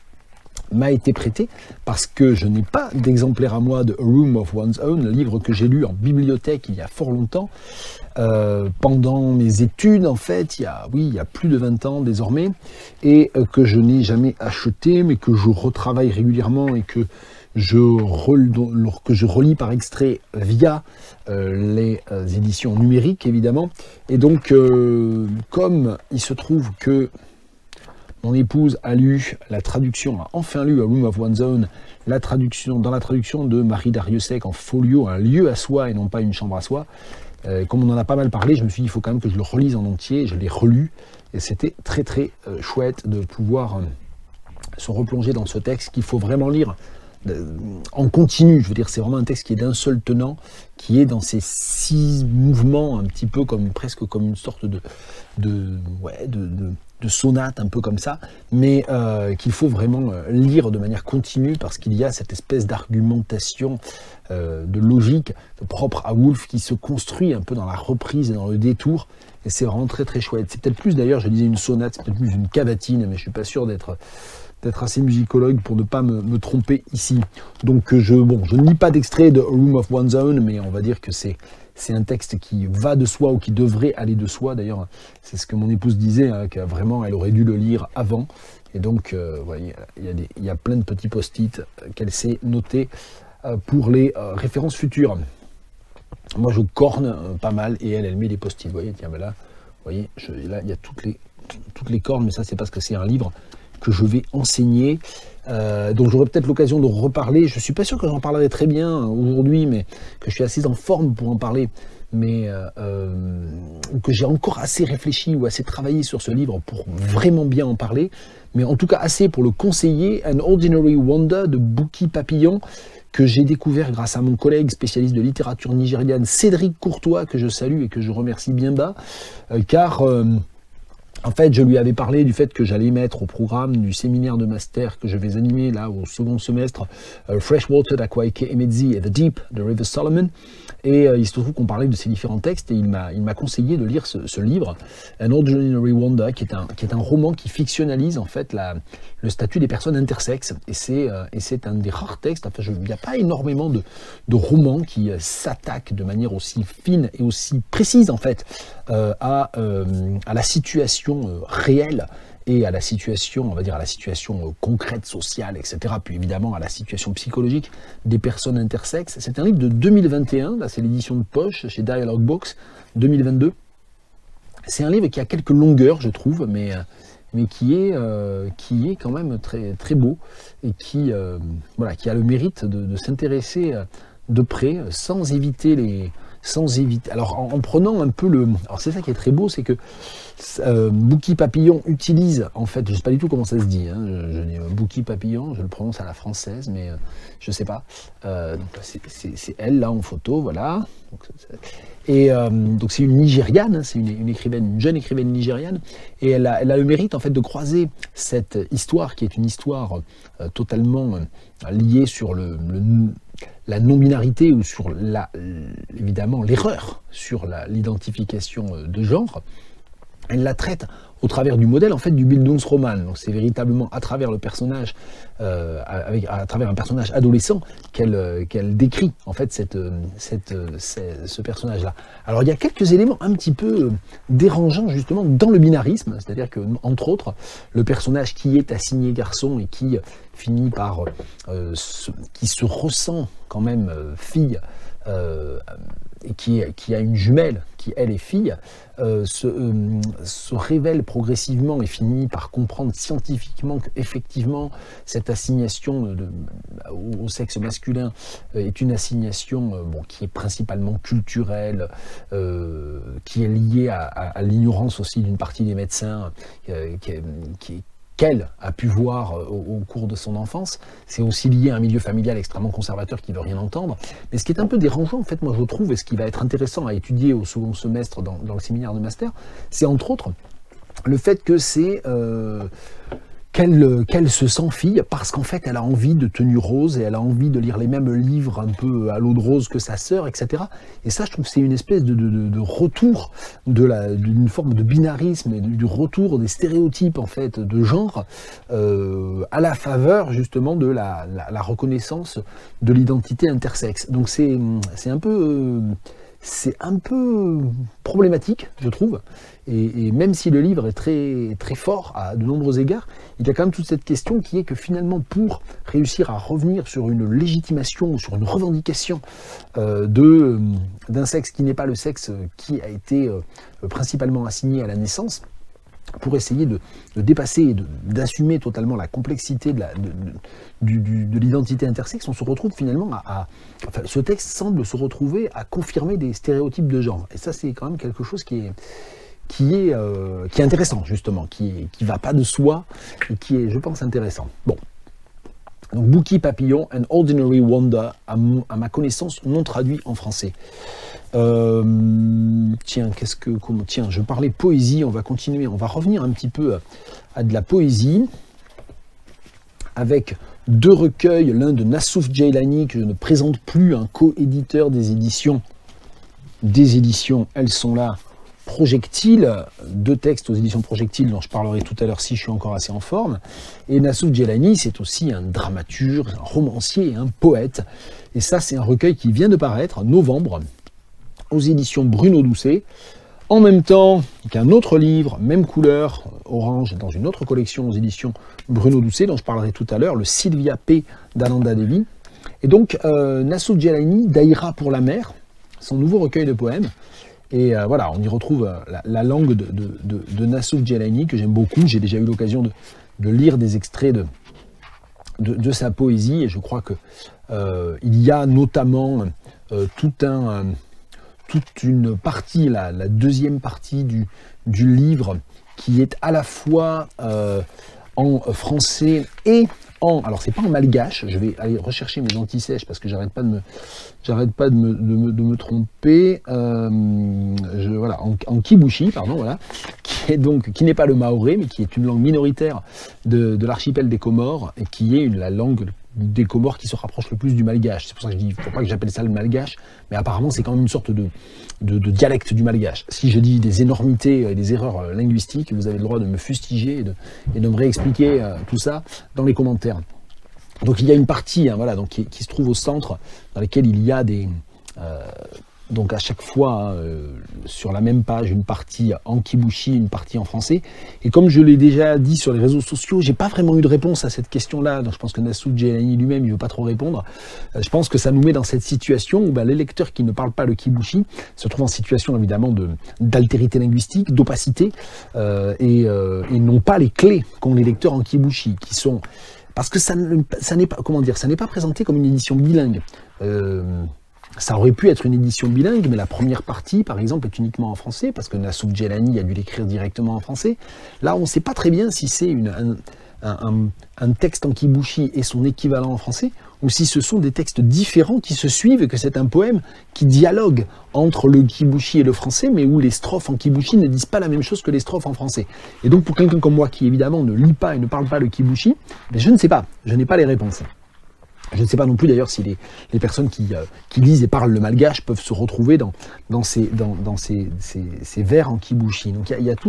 m'a été prêté parce que je n'ai pas d'exemplaire à moi de A Room of One's Own, le livre que j'ai lu en bibliothèque il y a fort longtemps, euh, pendant mes études en fait, il y a, oui, il y a plus de vingt ans désormais, et euh, que je n'ai jamais acheté, mais que je retravaille régulièrement et que Je relis, que je relis par extrait via euh, les euh, éditions numériques, évidemment. Et donc, euh, comme il se trouve que mon épouse a lu la traduction, a enfin lu A Room of One's Own, la traduction, dans la traduction de Marie Dariussec en folio, un lieu à soi et non pas une chambre à soi, euh, comme on en a pas mal parlé, je me suis dit il faut quand même que je le relise en entier. Je l'ai relu et c'était très très euh, chouette de pouvoir euh, se replonger dans ce texte qu'il faut vraiment lire en continu. Je veux dire, c'est vraiment un texte qui est d'un seul tenant, qui est dans ces six mouvements, un petit peu comme presque comme une sorte de, de, ouais, de, de, de sonate, un peu comme ça, mais euh, qu'il faut vraiment lire de manière continue parce qu'il y a cette espèce d'argumentation, euh, de logique propre à Woolf qui se construit un peu dans la reprise et dans le détour. Et c'est vraiment très très chouette. C'est peut-être plus, d'ailleurs, je disais une sonate, c'est peut-être plus une cavatine, mais je suis pas sûr d'être d'être assez musicologue pour ne pas me, me tromper ici. Donc je, bon, je ne lis pas d'extrait de A Room of One's Own, mais on va dire que c'est c'est un texte qui va de soi ou qui devrait aller de soi. D'ailleurs, c'est ce que mon épouse disait, hein, que vraiment elle aurait dû le lire avant. Et donc, euh, vous voyez, il y a des, il y a plein de petits post-it qu'elle s'est notés euh, pour les euh, références futures. Moi, je corne euh, pas mal et elle, elle met des post-it. Vous voyez, tiens, ben là, vous voyez, je, là, il y a toutes les, toutes les cornes, mais ça, c'est parce que c'est un livre que je vais enseigner, euh, donc j'aurai peut-être l'occasion de reparler. Je suis pas sûr que j'en parlerai très bien aujourd'hui, mais que je suis assez en forme pour en parler, mais euh, que j'ai encore assez réfléchi ou assez travaillé sur ce livre pour vraiment bien en parler, mais en tout cas assez pour le conseiller. An Ordinary Wonder de Bouki Papillon, que j'ai découvert grâce à mon collègue spécialiste de littérature nigériane, Cédric Courtois, que je salue et que je remercie bien bas, euh, car euh, en fait, je lui avais parlé du fait que j'allais mettre au programme du séminaire de master que je vais animer là au second semestre, euh, Freshwater d'Akwaeke Emezi et The Deep de River Solomon. Et euh, il se trouve qu'on parlait de ces différents textes et il m'a il m'a conseillé de lire ce, ce livre, An Ordinary Wonder, qui est un qui est un roman qui fictionnalise en fait la, le statut des personnes intersexes. Et c'est euh, et c'est un des rares textes. Enfin, il n'y a pas énormément de de romans qui euh, s'attaquent de manière aussi fine et aussi précise en fait euh, à euh, à la situation réelle et à la situation, on va dire à la situation concrète, sociale, et cetera. Puis évidemment à la situation psychologique des personnes intersexes. C'est un livre de deux mille vingt et un, là c'est l'édition de poche chez Dialogue Box deux mille vingt-deux. C'est un livre qui a quelques longueurs, je trouve, mais, mais qui, est, euh, qui est quand même très, très beau et qui, euh, voilà, qui a le mérite de, de s'intéresser de près sans éviter les... sans éviter. Alors en, en prenant un peu le... Alors c'est ça qui est très beau, c'est que euh, Bouki Papillon utilise, en fait, je ne sais pas du tout comment ça se dit, hein, je, je dis Bouki Papillon, je le prononce à la française, mais euh, je ne sais pas. Euh, donc c'est elle là en photo, voilà. Donc, et euh, donc c'est une Nigériane, hein, c'est une, une écrivaine, une jeune écrivaine nigériane, et elle a, elle a le mérite en fait de croiser cette histoire qui est une histoire euh, totalement euh, liée sur le, le la non-binarité ou sur la, évidemment l'erreur sur l'identification de genre. Elle la traite au travers du modèle en fait du Bildungsroman. Donc c'est véritablement à travers le personnage, euh, avec, à travers un personnage adolescent qu'elle euh, qu'elle décrit en fait cette, cette, cette, ce personnage-là. Alors il y a quelques éléments un petit peu dérangeants justement dans le binarisme, c'est-à-dire que entre autres le personnage qui est assigné garçon et qui finit par euh, se, qui se ressent quand même euh, fille. Euh, qui, qui a une jumelle, qui elle est fille, euh, se, euh, se révèle progressivement et finit par comprendre scientifiquement qu'effectivement cette assignation de, de, au, au sexe masculin euh, est une assignation euh, bon, qui est principalement culturelle, euh, qui est liée à, à, à l'ignorance aussi d'une partie des médecins, euh, qui, qui qu'elle a pu voir au, au cours de son enfance. C'est aussi lié à un milieu familial extrêmement conservateur qui ne veut rien entendre. Mais ce qui est un peu dérangeant, en fait, moi je trouve, et ce qui va être intéressant à étudier au second semestre dans, dans le séminaire de master, c'est entre autres le fait que c'est... Euh, qu'elle qu'elle se sent fille parce qu'en fait elle a envie de tenue rose et elle a envie de lire les mêmes livres un peu à l'eau de rose que sa sœur, et cetera. Et ça, je trouve que c'est une espèce de, de, de retour de la d'une forme de binarisme et du retour des stéréotypes en fait de genre euh, à la faveur justement de la, la, la reconnaissance de l'identité intersexe. Donc c'est c'est un peu euh, c'est un peu problématique, je trouve, et, et même si le livre est très, très fort à de nombreux égards, il y a quand même toute cette question qui est que finalement, pour réussir à revenir sur une légitimation, sur une revendication euh, de, d'un sexe qui n'est pas le sexe qui a été euh, principalement assigné à la naissance, pour essayer de, de dépasser et d'assumer totalement la complexité de, la, de, de, de, de l'identité intersexe, on se retrouve finalement à... à enfin, ce texte semble se retrouver à confirmer des stéréotypes de genre. Et ça, c'est quand même quelque chose qui est, qui est, euh, qui est intéressant, justement, qui ne qui va pas de soi, et qui est, je pense, intéressant. Bon. Donc, Bouquet Papillon, An Ordinary Wonder, à, mon, à ma connaissance, non traduit en français. Euh, tiens, qu'est-ce que, comment, tiens, je parlais poésie, on va continuer, on va revenir un petit peu à, à de la poésie, avec deux recueils, l'un de Nassouf Djeylani, que je ne présente plus, un co-éditeur des éditions, des éditions, elles sont là, Projectile, deux textes aux éditions Projectile dont je parlerai tout à l'heure si je suis encore assez en forme. Et Nassouf Djeylani, c'est aussi un dramaturge, un romancier et un poète. Et ça, c'est un recueil qui vient de paraître en novembre aux éditions Bruno Doucet, en même temps qu'un autre livre, même couleur, orange, dans une autre collection aux éditions Bruno Doucet, dont je parlerai tout à l'heure, le Sylvia P. d'Ananda Devi. Et donc, euh, Nassouf Djeylani, Daïra pour la mer, son nouveau recueil de poèmes. Et euh, voilà, on y retrouve euh, la, la langue de, de, de, de Nassouf Djeylani, que j'aime beaucoup. J'ai déjà eu l'occasion de, de lire des extraits de, de, de sa poésie, et je crois qu'il euh, y a notamment euh, tout un, euh, toute une partie, la, la deuxième partie du, du livre, qui est à la fois euh, en français et en... Alors, c'est pas en malgache, je vais aller rechercher mes antisèches parce que j'arrête pas de me... J'arrête pas de me, de me, de me tromper. Euh, je, voilà, en, en kibushi, pardon, voilà, qui est donc qui n'est pas le maoré, mais qui est une langue minoritaire de, de l'archipel des Comores et qui est une, la langue des Comores qui se rapproche le plus du malgache. C'est pour ça que je dis, il ne faut pas que j'appelle ça le malgache, mais apparemment c'est quand même une sorte de, de, de dialecte du malgache. Si je dis des énormités et des erreurs linguistiques, vous avez le droit de me fustiger et de, et de me réexpliquer euh, tout ça dans les commentaires. Donc il y a une partie hein, voilà, donc, qui, qui se trouve au centre, dans laquelle il y a des... Euh, donc à chaque fois, euh, sur la même page, une partie en kibushi, une partie en français. Et comme je l'ai déjà dit sur les réseaux sociaux, j'ai pas vraiment eu de réponse à cette question-là. Donc je pense que Nassouf Djeylani lui-même, il veut pas trop répondre. Euh, je pense que ça nous met dans cette situation où bah, les lecteurs qui ne parlent pas le kibushi se trouvent en situation évidemment de, d'altérité linguistique, d'opacité, euh, et, euh, et n'ont pas les clés qu'ont les lecteurs en kibushi, qui sont... Parce que ça, ça n'est pas, comment dire, ça n'est pas présenté comme une édition bilingue. Euh, ça aurait pu être une édition bilingue, mais la première partie, par exemple, est uniquement en français, parce que Nassouf Djeylani a dû l'écrire directement en français. Là, on ne sait pas très bien si c'est une, un, un, un texte en kibushi et son équivalent en français, ou si ce sont des textes différents qui se suivent et que c'est un poème qui dialogue entre le kibushi et le français, mais où les strophes en kibushi ne disent pas la même chose que les strophes en français. Et donc pour quelqu'un comme moi qui évidemment ne lit pas et ne parle pas le kibushi, mais je ne sais pas, je n'ai pas les réponses. Je ne sais pas non plus d'ailleurs si les, les personnes qui, euh, qui lisent et parlent le malgache peuvent se retrouver dans, dans, ces, dans, dans ces, ces, ces vers en kibushi. Donc il y, y a tout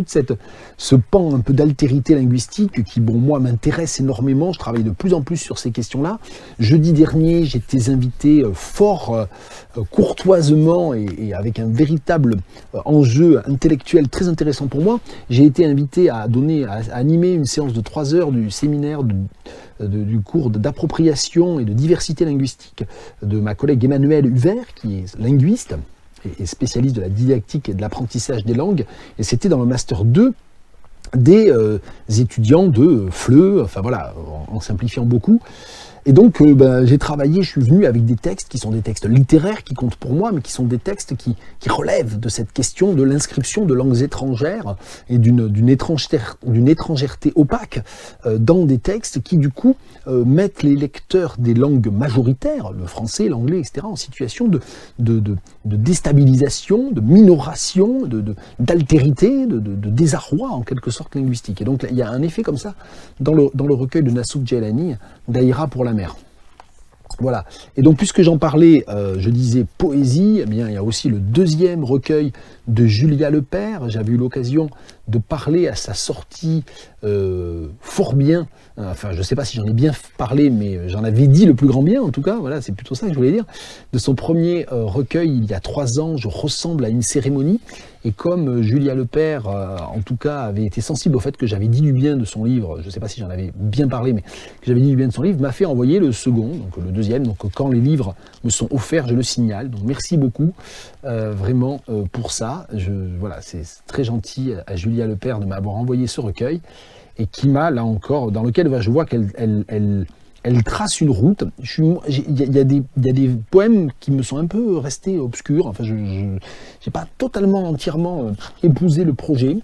ce pan un peu d'altérité linguistique qui, bon, moi, m'intéresse énormément. Je travaille de plus en plus sur ces questions-là. Jeudi dernier, j'étais invité euh, fort euh, courtoisement et, et avec un véritable euh, enjeu intellectuel très intéressant pour moi. J'ai été invité à donner, à, à animer une séance de trois heures du séminaire de, de, du cours d'appropriation et de diversité linguistique de ma collègue Emmanuelle Huvert, qui est linguiste et spécialiste de la didactique et de l'apprentissage des langues, et c'était dans le Master deux des euh, étudiants de F L E, enfin voilà, en, en simplifiant beaucoup. Et donc, euh, ben, j'ai travaillé, je suis venu avec des textes qui sont des textes littéraires, qui comptent pour moi, mais qui sont des textes qui, qui relèvent de cette question de l'inscription de langues étrangères et d'une d'une étrangèreté, d'une étrangèreté opaque euh, dans des textes qui, du coup, euh, mettent les lecteurs des langues majoritaires, le français, l'anglais, et cetera, en situation de, de, de, de déstabilisation, de minoration, de, de, d'altérité, de, de, de désarroi, en quelque sorte, linguistique. Et donc, il y a un effet comme ça dans le, dans le recueil de Nassouf Djelani, Daïra pour la mer. Voilà. Et donc, puisque j'en parlais, euh, je disais poésie, eh bien, il y a aussi le deuxième recueil de Julia Lepère. J'avais eu l'occasion de parler à sa sortie euh, fort bien. Enfin, je ne sais pas si j'en ai bien parlé, mais j'en avais dit le plus grand bien, en tout cas. Voilà, c'est plutôt ça que je voulais dire. De son premier euh, recueil, il y a trois ans, Je ressemble à une cérémonie. Et comme euh, Julia Lepère, euh, en tout cas, avait été sensible au fait que j'avais dit du bien de son livre, je ne sais pas si j'en avais bien parlé, mais que j'avais dit du bien de son livre, m'a fait envoyer le second, donc le deuxième. Donc quand les livres me sont offerts, je le signale. Donc merci beaucoup, euh, vraiment, euh, pour ça. Je, voilà, c'est très gentil à Julia Lepère de m'avoir envoyé ce recueil, et qui m'a, là encore, dans lequel je vois qu'elle elle, elle, elle trace une route. Il y, y, y a des poèmes qui me sont un peu restés obscurs. Enfin, je n'ai pas totalement, entièrement épousé le projet,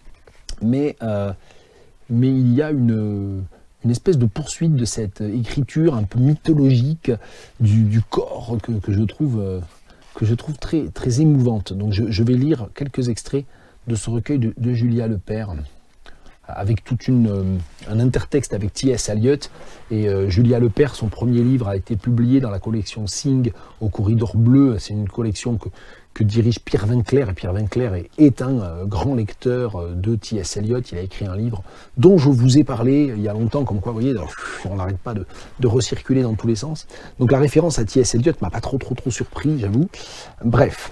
mais, euh, mais il y a une, une espèce de poursuite de cette écriture un peu mythologique du, du corps que, que je trouve, que je trouve très, très émouvante. Donc je, je vais lire quelques extraits de ce recueil de, de Julia Lepère, avec tout euh, un intertexte avec T S Eliot. Et euh, Julia Lepère, son premier livre a été publié dans la collection Sing au Corridor Bleu. C'est une collection que, que dirige Pierre Vinclair, et Pierre Vinclair est, est un euh, grand lecteur euh, de T S Eliot. Il a écrit un livre dont je vous ai parlé il y a longtemps, comme quoi, vous voyez, alors, on n'arrête pas de, de recirculer dans tous les sens. Donc la référence à T S Eliot m'a pas trop trop trop surpris, j'avoue. Bref,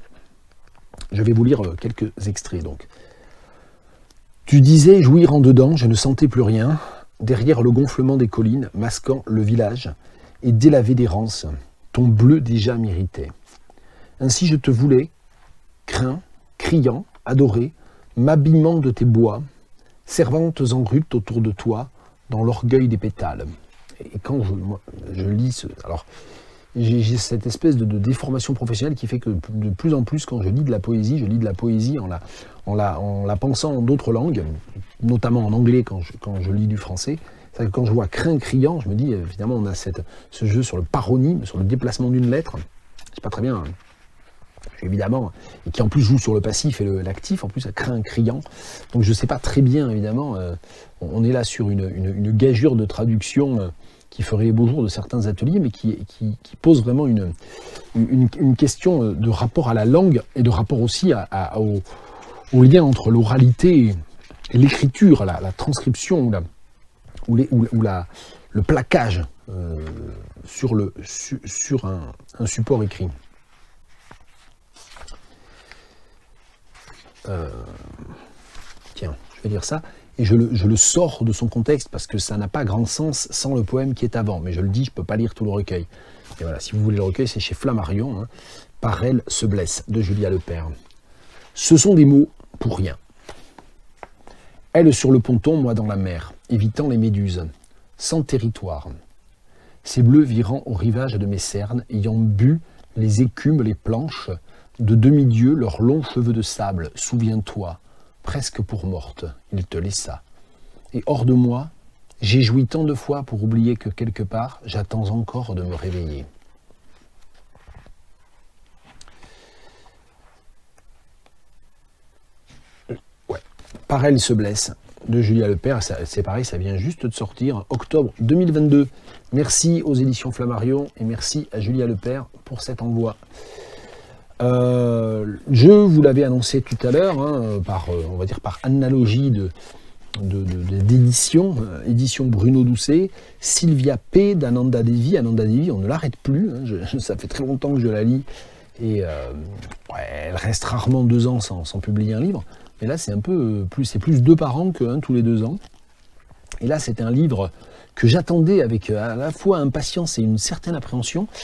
je vais vous lire euh, quelques extraits, donc. Tu disais jouir en dedans, je ne sentais plus rien, derrière le gonflement des collines, masquant le village, et délavé d'errance, ton bleu déjà m'irritait. Ainsi je te voulais, craint, criant, adoré, m'habillement de tes bois, servantes en rute autour de toi, dans l'orgueil des pétales. Et quand je, moi, je lis ce... Alors, j'ai cette espèce de, de déformation professionnelle qui fait que de plus en plus, quand je lis de la poésie, je lis de la poésie en la, en la, en la pensant en d'autres langues, notamment en anglais quand je, quand je lis du français. C'est que quand je vois crin criant, je me dis, évidemment, on a cette, ce jeu sur le paronyme, sur le déplacement d'une lettre. C'est pas très bien, hein. Évidemment, et qui en plus joue sur le passif et l'actif, en plus à crin criant. Donc je sais pas très bien, évidemment, euh, on est là sur une, une, une gageure de traduction euh, qui ferait les beaux jours de certains ateliers, mais qui, qui, qui pose vraiment une, une, une question de rapport à la langue et de rapport aussi à, à, au, au lien entre l'oralité et l'écriture, la, la transcription ou, la, ou, les, ou, ou la, le plaquage euh, sur, le, su, sur un, un support écrit. Euh, tiens, je vais dire ça. Et je le, je le sors de son contexte parce que ça n'a pas grand sens sans le poème qui est avant. Mais je le dis, je ne peux pas lire tout le recueil. Et voilà, si vous voulez le recueil, c'est chez Flammarion, hein. Par elle se blesse, de Julia Lepère. Ce sont des mots pour rien. Elle sur le ponton, moi dans la mer, évitant les méduses, sans territoire. Ces bleus virant au rivage de mes cernes, ayant bu les écumes, les planches, de demi-dieux, leurs longs cheveux de sable, souviens-toi, presque pour morte, il te laissa. Et hors de moi, j'ai joui tant de fois pour oublier que quelque part, j'attends encore de me réveiller. Ouais. Par elle se blesse, de Julia Lepère, c'est pareil, ça vient juste de sortir, octobre deux mille vingt-deux. Merci aux éditions Flammarion et merci à Julia Lepère pour cet envoi. Euh, je vous l'avais annoncé tout à l'heure, hein, par, on va dire par analogie de, de, de, d'édition, euh, édition Bruno Doucet, Sylvia P. d'Ananda Devi. Ananda Devi, on ne l'arrête plus, hein, je, ça fait très longtemps que je la lis, et euh, ouais, elle reste rarement deux ans sans, sans publier un livre, mais là c'est un peu plus, c'est plus deux par an qu'un tous les deux ans. Et là c'est un livre que j'attendais avec à la fois impatience et une certaine appréhension,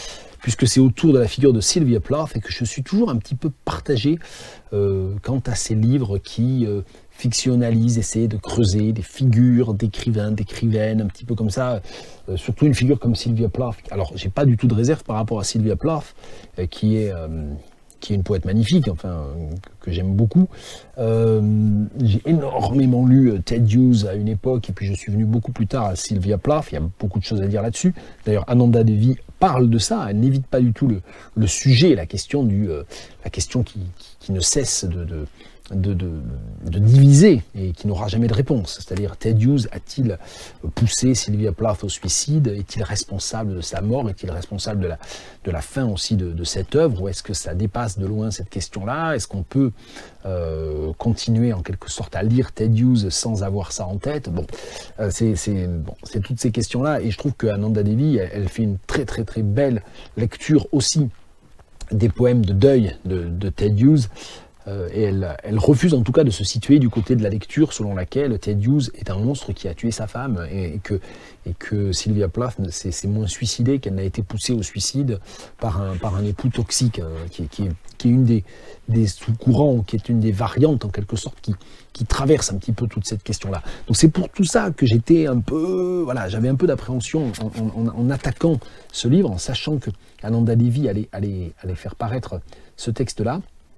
puisque c'est autour de la figure de Sylvia Plath et que je suis toujours un petit peu partagé euh, quant à ces livres qui euh, fictionnalisent, essaient de creuser des figures d'écrivains, d'écrivaines, un petit peu comme ça, euh, surtout une figure comme Sylvia Plath. Alors, j'ai pas du tout de réserve par rapport à Sylvia Plath, euh, qui est... Euh, qui est une poète magnifique, enfin, que j'aime beaucoup. Euh, j'ai énormément lu Ted Hughes à une époque, et puis je suis venu beaucoup plus tard à Sylvia Plath. Il y a beaucoup de choses à dire là-dessus. D'ailleurs, Ananda Devi parle de ça, elle n'évite pas du tout le, le sujet, la question, du, euh, la question qui, qui, qui ne cesse de, de, de, de, de diviser et qui n'aura jamais de réponse. C'est-à-dire, Ted Hughes a-t-il poussé Sylvia Plath au suicide? Est-il responsable de sa mort? Est-il responsable de la, de la fin aussi de, de cette œuvre? Ou est-ce que ça dépasse de loin cette question-là? Est-ce qu'on peut euh, continuer en quelque sorte à lire Ted Hughes sans avoir ça en tête? Bon, euh, c'est bon, toutes ces questions-là, et je trouve que Ananda Devi, elle, elle fait une très très très belle lecture aussi des poèmes de deuil de, de Ted Hughes. Euh, et elle, elle refuse en tout cas de se situer du côté de la lecture selon laquelle Ted Hughes est un monstre qui a tué sa femme, et, et, que, et que Sylvia Plath s'est moins suicidée qu'elle n'a été poussée au suicide par un, par un époux toxique, hein, qui, qui, qui est une des, des sous-courants, qui est une des variantes en quelque sorte qui, qui traverse un petit peu toute cette question-là. Donc c'est pour tout ça que j'étais un peu, voilà, j'avais un peu d'appréhension en, en, en attaquant ce livre, en sachant que Ananda Devi allait, allait, allait faire paraître ce texte-là.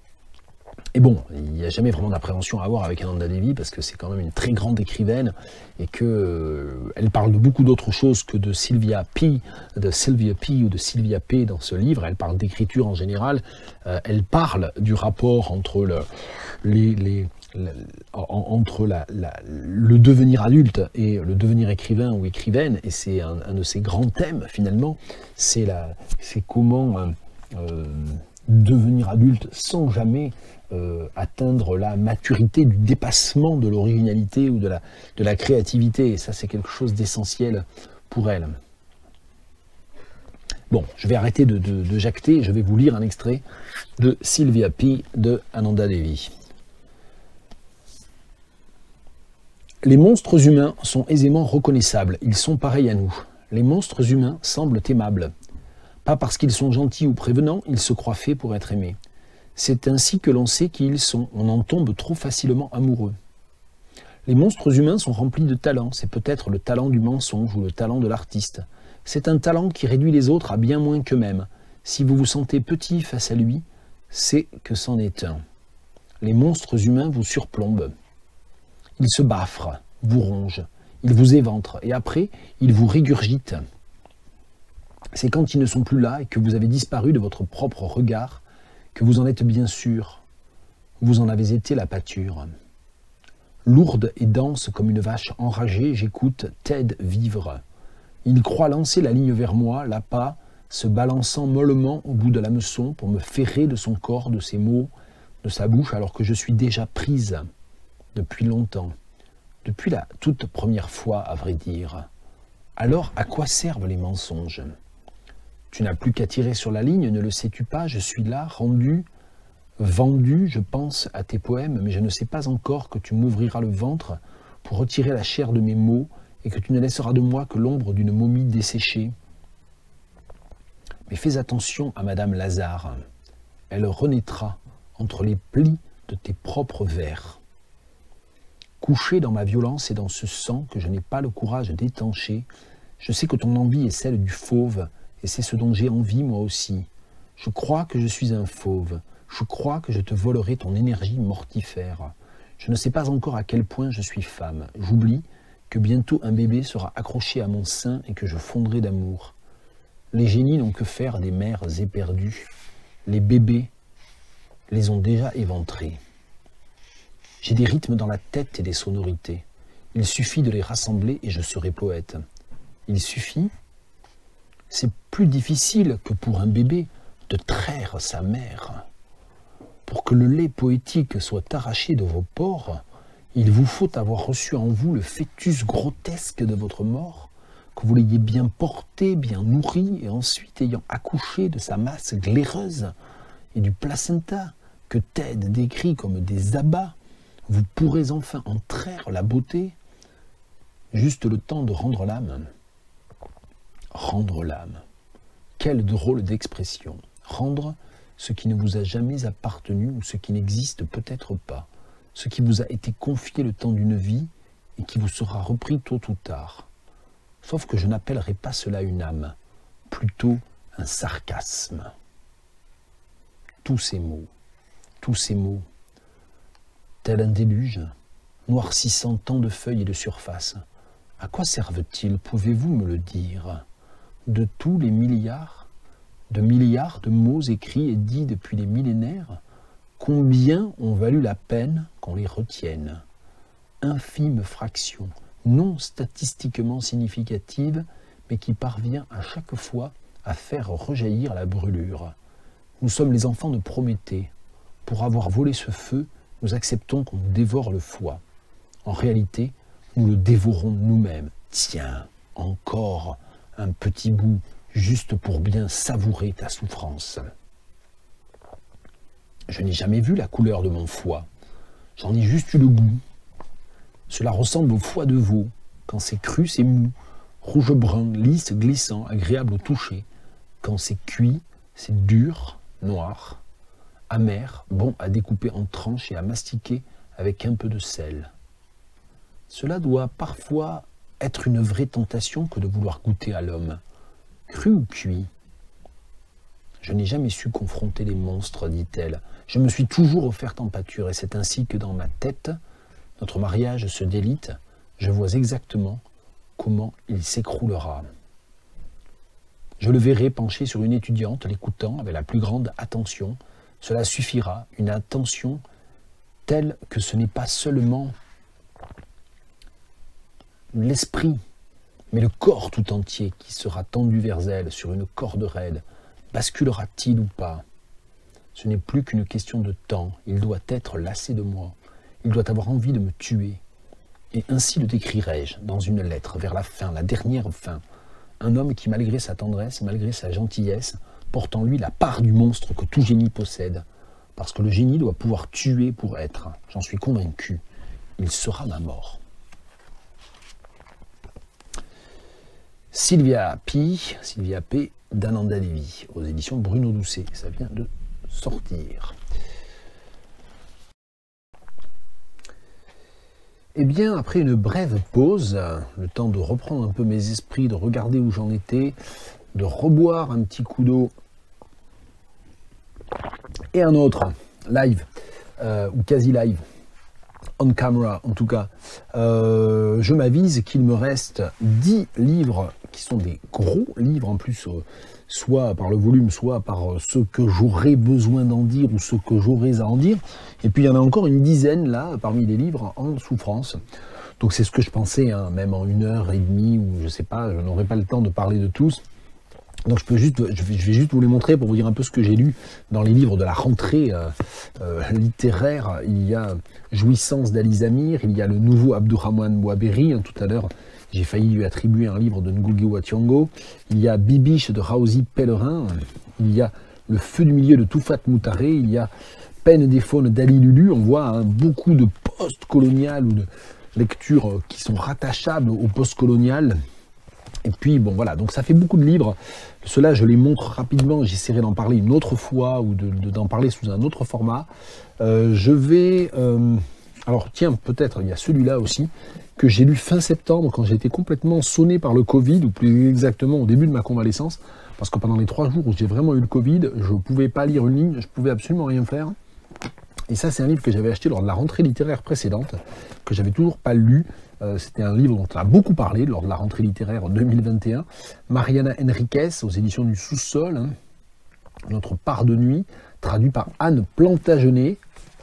Et bon, il n'y a jamais vraiment d'appréhension à avoir avec Ananda Devi, parce que c'est quand même une très grande écrivaine, et qu'elle euh, parle de beaucoup d'autres choses que de Sylvia P, de Sylvia P ou de Sylvia P dans ce livre. Elle parle d'écriture en général, euh, elle parle du rapport entre le, les, les, le, entre la, la, le devenir adulte et le devenir écrivain ou écrivaine, et c'est un, un de ses grands thèmes finalement, c'est comment euh, euh, devenir adulte sans jamais Euh, atteindre la maturité du dépassement de l'originalité ou de la, de la créativité. Et ça, c'est quelque chose d'essentiel pour elle. Bon, je vais arrêter de, de, de jacter, je vais vous lire un extrait de Sylvia P. de Ananda Devi. Les monstres humains sont aisément reconnaissables, ils sont pareils à nous. Les monstres humains semblent aimables. Pas parce qu'ils sont gentils ou prévenants, ils se croient faits pour être aimés. C'est ainsi que l'on sait qui ils sont, on en tombe trop facilement amoureux. Les monstres humains sont remplis de talent, c'est peut-être le talent du mensonge ou le talent de l'artiste. C'est un talent qui réduit les autres à bien moins qu'eux-mêmes. Si vous vous sentez petit face à lui, c'est que c'en est un. Les monstres humains vous surplombent. Ils se baffrent, vous rongent, ils vous éventrent, et après, ils vous régurgitent. C'est quand ils ne sont plus là et que vous avez disparu de votre propre regard que vous en êtes bien sûr, vous en avez été la pâture. Lourde et dense comme une vache enragée, j'écoute Ted vivre. Il croit lancer la ligne vers moi, l'appât, se balançant mollement au bout de l'hameçon pour me ferrer de son corps, de ses mots, de sa bouche, alors que je suis déjà prise depuis longtemps, depuis la toute première fois, à vrai dire. Alors, à quoi servent les mensonges ? Tu n'as plus qu'à tirer sur la ligne, ne le sais-tu pas? Je suis là, rendu, vendu, je pense à tes poèmes, mais je ne sais pas encore que tu m'ouvriras le ventre pour retirer la chair de mes mots et que tu ne laisseras de moi que l'ombre d'une momie desséchée. Mais fais attention à Madame Lazare, elle renaîtra entre les plis de tes propres vers. Couché dans ma violence et dans ce sang que je n'ai pas le courage d'étancher, je sais que ton envie est celle du fauve, et c'est ce dont j'ai envie moi aussi. Je crois que je suis un fauve. Je crois que je te volerai ton énergie mortifère. Je ne sais pas encore à quel point je suis femme. J'oublie que bientôt un bébé sera accroché à mon sein et que je fondrai d'amour. Les génies n'ont que faire des mères éperdues. Les bébés les ont déjà éventrés. J'ai des rythmes dans la tête et des sonorités. Il suffit de les rassembler et je serai poète. Il suffit... C'est plus difficile que pour un bébé de traire sa mère. Pour que le lait poétique soit arraché de vos pores, il vous faut avoir reçu en vous le fœtus grotesque de votre mort, que vous l'ayez bien porté, bien nourri, et ensuite ayant accouché de sa masse glaireuse et du placenta que Ted décrit comme des abats, vous pourrez enfin en traire la beauté, juste le temps de rendre l'âme. Rendre l'âme. Quelle drôle d'expression. Rendre ce qui ne vous a jamais appartenu ou ce qui n'existe peut-être pas. Ce qui vous a été confié le temps d'une vie et qui vous sera repris tôt ou tard. Sauf que je n'appellerai pas cela une âme, plutôt un sarcasme. Tous ces mots, tous ces mots, tel un déluge, noircissant tant de feuilles et de surfaces, à quoi servent-ils, pouvez-vous me le dire? De tous les milliards, de milliards de mots écrits et dits depuis des millénaires, combien ont valu la peine qu'on les retienne? Infime fraction, non statistiquement significative, mais qui parvient à chaque fois à faire rejaillir la brûlure. Nous sommes les enfants de Prométhée. Pour avoir volé ce feu, nous acceptons qu'on nous dévore le foie. En réalité, nous le dévorons nous-mêmes. Tiens, encore un petit bout, juste pour bien savourer ta souffrance. Je n'ai jamais vu la couleur de mon foie. J'en ai juste eu le goût. Cela ressemble au foie de veau. Quand c'est cru, c'est mou, rouge-brun, lisse, glissant, agréable au toucher. Quand c'est cuit, c'est dur, noir, amer, bon à découper en tranches et à mastiquer avec un peu de sel. Cela doit parfois être une vraie tentation que de vouloir goûter à l'homme. Cru ou cuit? Je n'ai jamais su confronter les monstres, dit-elle. Je me suis toujours offerte en pâture, et c'est ainsi que dans ma tête, notre mariage se délite. Je vois exactement comment il s'écroulera. Je le verrai penché sur une étudiante, l'écoutant avec la plus grande attention. Cela suffira, une attention telle que ce n'est pas seulement l'esprit, mais le corps tout entier qui sera tendu vers elle sur une corde raide. Basculera-t-il ou pas? Ce n'est plus qu'une question de temps. Il doit être lassé de moi. Il doit avoir envie de me tuer. Et ainsi le décrirai-je dans une lettre, vers la fin, la dernière fin. Un homme qui, malgré sa tendresse, malgré sa gentillesse, porte en lui la part du monstre que tout génie possède. Parce que le génie doit pouvoir tuer pour être. J'en suis convaincu. Il sera ma mort. Sylvia P, Sylvia P, d'Ananda Devi, aux éditions Bruno Doucet. Ça vient de sortir. Eh bien, après une brève pause, le temps de reprendre un peu mes esprits, de regarder où j'en étais, de reboire un petit coup d'eau et un autre, live, euh, ou quasi live, on camera en tout cas, euh, je m'avise qu'il me reste dix livres qui sont des gros livres en plus, euh, soit par le volume, soit par euh, ce que j'aurais besoin d'en dire ou ce que j'aurais à en dire. Et puis il y en a encore une dizaine là, parmi les livres en souffrance. Donc c'est ce que je pensais, hein, même en une heure et demie, ou je sais pas, je n'aurai pas le temps de parler de tous. Donc je, peux juste, je, vais, je vais juste vous les montrer pour vous dire un peu ce que j'ai lu dans les livres de la rentrée euh, euh, littéraire. Il y a Jouissance d'Ali Zamir, il y a le nouveau Abdourahmane Bouhaberi, hein, tout à l'heure j'ai failli lui attribuer un livre de Ngugi wa Thiong'o. Il y a Bibiche de Raozi Pellerin, il y a Le Feu du milieu de Toufat Moutaré, il y a Peine des faunes d'Ali Lulu. On voit hein, beaucoup de post-coloniales ou de lectures qui sont rattachables au post-colonial. Et puis, bon, voilà, donc ça fait beaucoup de livres. Ceux-là, je les montre rapidement. J'essaierai d'en parler une autre fois ou de, de, d'en parler sous un autre format. Euh, je vais... Euh, alors, tiens, peut-être, il y a celui-là aussi, que j'ai lu fin septembre, quand j'étais complètement sonné par le Covid, ou plus exactement au début de ma convalescence, parce que pendant les trois jours où j'ai vraiment eu le Covid, je ne pouvais pas lire une ligne, je ne pouvais absolument rien faire. Et ça, c'est un livre que j'avais acheté lors de la rentrée littéraire précédente, que j'avais toujours pas lu. Euh, C'était un livre dont on a beaucoup parlé lors de la rentrée littéraire deux mille vingt et un. Mariana Enriquez, aux éditions du Sous-Sol, hein, Notre part de nuit, traduit par Anne Plantagenet.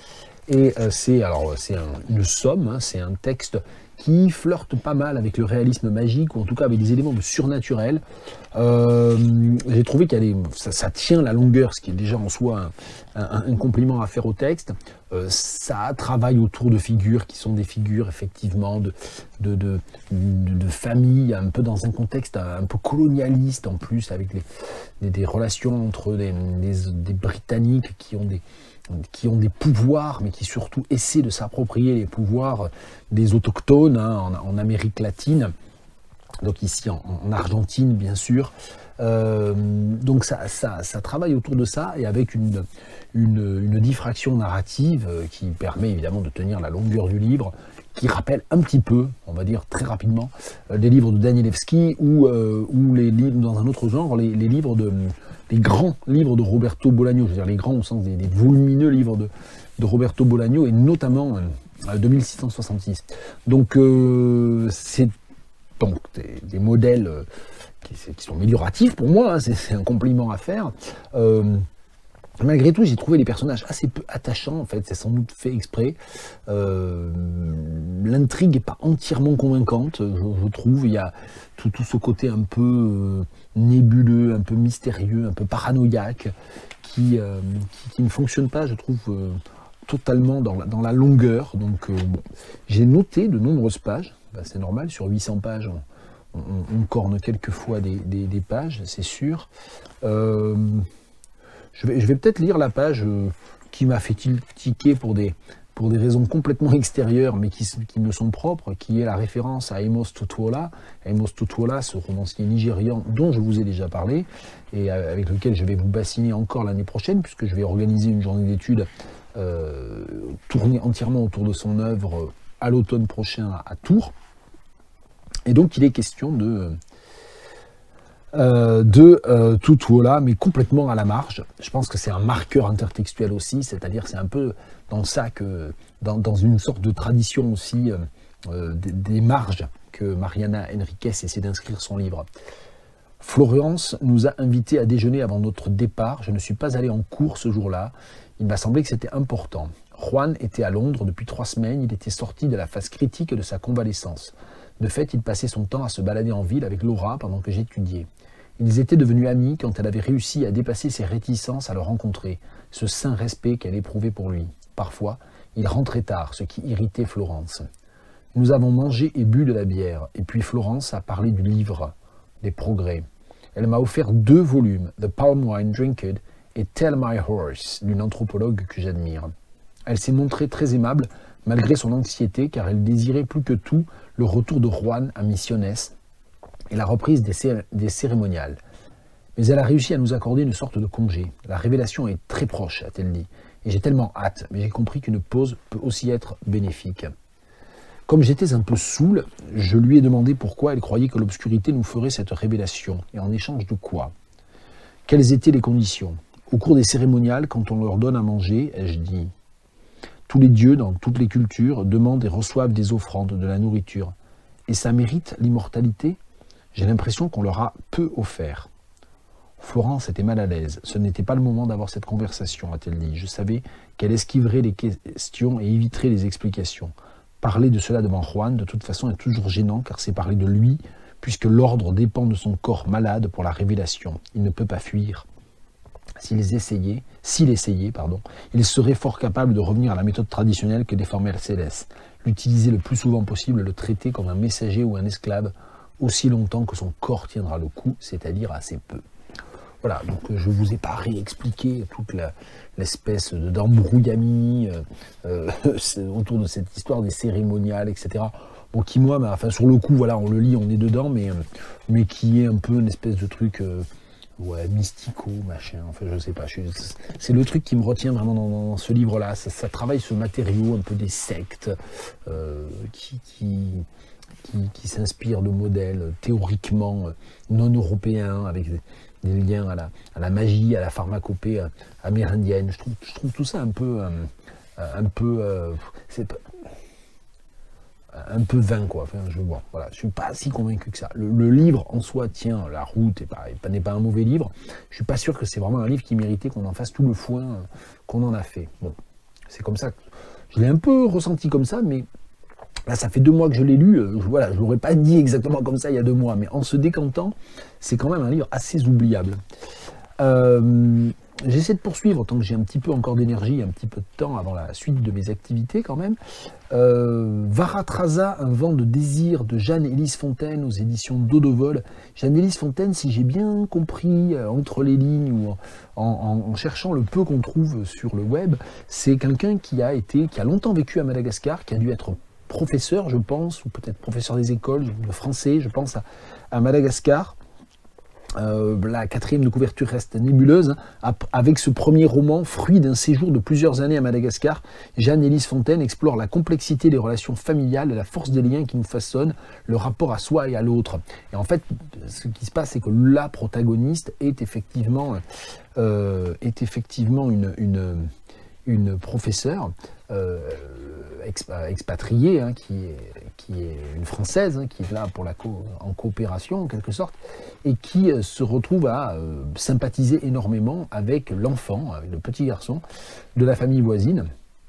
Et euh, c'est alors c'est un, une somme, hein, c'est un texte qui flirte pas mal avec le réalisme magique, ou en tout cas avec des éléments de surnaturel. Euh, J'ai trouvé qu'il y a des, ça, ça tient la longueur, ce qui est déjà en soi un, un, un compliment à faire au texte. Euh, ça travaille autour de figures qui sont des figures effectivement de, de, de, de, de famille, un peu dans un contexte un, un peu colonialiste en plus, avec les, des, des relations entre des, des, des Britanniques qui ont des qui ont des pouvoirs, mais qui surtout essaient de s'approprier les pouvoirs des autochtones hein, en, en Amérique latine, donc ici en, en Argentine bien sûr. Euh, donc ça, ça, ça travaille autour de ça, et avec une, une, une diffraction narrative qui permet évidemment de tenir la longueur du livre, qui rappelle un petit peu, on va dire très rapidement, des livres de Danielewski ou, euh, ou les livres dans un autre genre, les, les livres de les grands livres de Roberto Bolaño, je veux dire les grands au sens des, des volumineux livres de, de Roberto Bolaño, et notamment euh, deux mille six cent soixante-six. Donc euh, c'est donc des, des modèles euh, qui, qui sont amélioratifs pour moi, hein, c'est un compliment à faire. Euh, Malgré tout, j'ai trouvé les personnages assez peu attachants, en fait, c'est sans doute fait exprès. Euh, L'intrigue n'est pas entièrement convaincante, je, je trouve. Il y a tout, tout ce côté un peu euh, nébuleux, un peu mystérieux, un peu paranoïaque, qui, euh, qui, qui ne fonctionne pas, je trouve, euh, totalement dans la, dans la longueur. Donc, euh, bon. J'ai noté de nombreuses pages, ben, c'est normal, sur huit cents pages, on, on, on corne quelquefois des, des, des pages, c'est sûr. Euh, Je vais, je vais peut-être lire la page euh, qui m'a fait tiquer pour des, pour des raisons complètement extérieures, mais qui, qui me sont propres, qui est la référence à Amos Tutuola. Amos Tutuola, ce romancier nigérian dont je vous ai déjà parlé, et avec lequel je vais vous bassiner encore l'année prochaine, puisque je vais organiser une journée d'études euh, tournée entièrement autour de son œuvre à l'automne prochain à, à Tours. Et donc il est question de... Euh, de euh, Tutuola, mais complètement à la marge. Je pense que c'est un marqueur intertextuel aussi, c'est-à-dire c'est un peu dans ça que, dans, dans une sorte de tradition aussi euh, euh, des, des marges que Mariana Enriquez essaie d'inscrire son livre. Florence nous a invités à déjeuner avant notre départ. Je ne suis pas allé en cours ce jour-là. Il m'a semblé que c'était important. Juan était à Londres depuis trois semaines. Il était sorti de la phase critique de sa convalescence. De fait, il passait son temps à se balader en ville avec Laura pendant que j'étudiais. Ils étaient devenus amis quand elle avait réussi à dépasser ses réticences à le rencontrer, ce saint respect qu'elle éprouvait pour lui. Parfois, il rentrait tard, ce qui irritait Florence. Nous avons mangé et bu de la bière, et puis Florence a parlé du livre, des progrès. Elle m'a offert deux volumes, The Palm Wine Drinked et Tell My Horse, d'une anthropologue que j'admire. Elle s'est montrée très aimable, malgré son anxiété, car elle désirait plus que tout le retour de Juan à Misiones et la reprise des, cé des cérémoniales. Mais elle a réussi à nous accorder une sorte de congé. La révélation est très proche, a-t-elle dit, et j'ai tellement hâte, mais j'ai compris qu'une pause peut aussi être bénéfique. Comme j'étais un peu saoul, je lui ai demandé pourquoi elle croyait que l'obscurité nous ferait cette révélation, et en échange de quoi. Quelles étaient les conditions? Au cours des cérémoniales, quand on leur donne à manger, ai-je dit, tous les dieux, dans toutes les cultures, demandent et reçoivent des offrandes, de la nourriture. Et ça mérite l'immortalité? J'ai l'impression qu'on leur a peu offert. Florence était mal à l'aise. Ce n'était pas le moment d'avoir cette conversation, a-t-elle dit. Je savais qu'elle esquiverait les questions et éviterait les explications. Parler de cela devant Juan, de toute façon, est toujours gênant, car c'est parler de lui, puisque l'ordre dépend de son corps malade pour la révélation. Il ne peut pas fuir. S'ils essayaient, s'il essayait, pardon, il serait fort capable de revenir à la méthode traditionnelle que déformait Mercedes, l'utiliser le plus souvent possible, le traiter comme un messager ou un esclave, aussi longtemps que son corps tiendra le coup, c'est-à-dire assez peu. Voilà, donc je ne vous ai pas réexpliqué toute l'espèce la, d'embrouillamie euh, euh, autour de cette histoire des cérémoniales, et cetera. Bon, qui moi, bah, enfin, sur le coup, voilà, on le lit, on est dedans, mais, mais qui est un peu une espèce de truc... Euh, ouais, mystico, machin, enfin je sais pas, c'est le truc qui me retient vraiment dans, dans ce livre-là, ça, ça travaille ce matériau un peu des sectes, euh, qui, qui, qui, qui s'inspire de modèles théoriquement non européens, avec des, des liens à la, à la magie, à la pharmacopée amérindienne. Je trouve, je trouve tout ça un peu, un, un peu, euh, c'est pas... un peu vain, quoi. Enfin, je vois. Voilà, je suis pas si convaincu que ça. Le, le livre en soi tient la route et pas, n'est pas un mauvais livre. Je suis pas sûr que c'est vraiment un livre qui méritait qu'on en fasse tout le foin qu'on en a fait. Bon, c'est comme ça. Que je l'ai un peu ressenti comme ça, mais là, ça fait deux mois que je l'ai lu. Je, voilà, je l'aurais pas dit exactement comme ça il y a deux mois, mais en se décantant, c'est quand même un livre assez oubliable. Euh, J'essaie de poursuivre tant que j'ai un petit peu encore d'énergie, un petit peu de temps avant la suite de mes activités quand même. Euh, Varatraza, un vent de désir de Jeanne-Élise Fontaine aux éditions Dodovol. Jeanne-Élise Fontaine, si j'ai bien compris euh, entre les lignes ou en, en, en cherchant le peu qu'on trouve sur le web, c'est quelqu'un qui a été, qui a longtemps vécu à Madagascar, qui a dû être professeur, je pense, ou peut-être professeur des écoles de français, je pense, à, à Madagascar. Euh, la quatrième de couverture reste nébuleuse, hein. Avec ce premier roman, fruit d'un séjour de plusieurs années à Madagascar, Jeanne-Élise Fontaine explore la complexité des relations familiales, la force des liens qui nous façonnent, le rapport à soi et à l'autre. Et en fait, ce qui se passe, c'est que la protagoniste est effectivement, euh, est effectivement une, une, une professeure euh, expatriée, hein, qui, est, qui est une Française, hein, qui est là pour la co en coopération en quelque sorte, et qui euh, se retrouve à euh, sympathiser énormément avec l'enfant, avec le petit garçon de la famille voisine,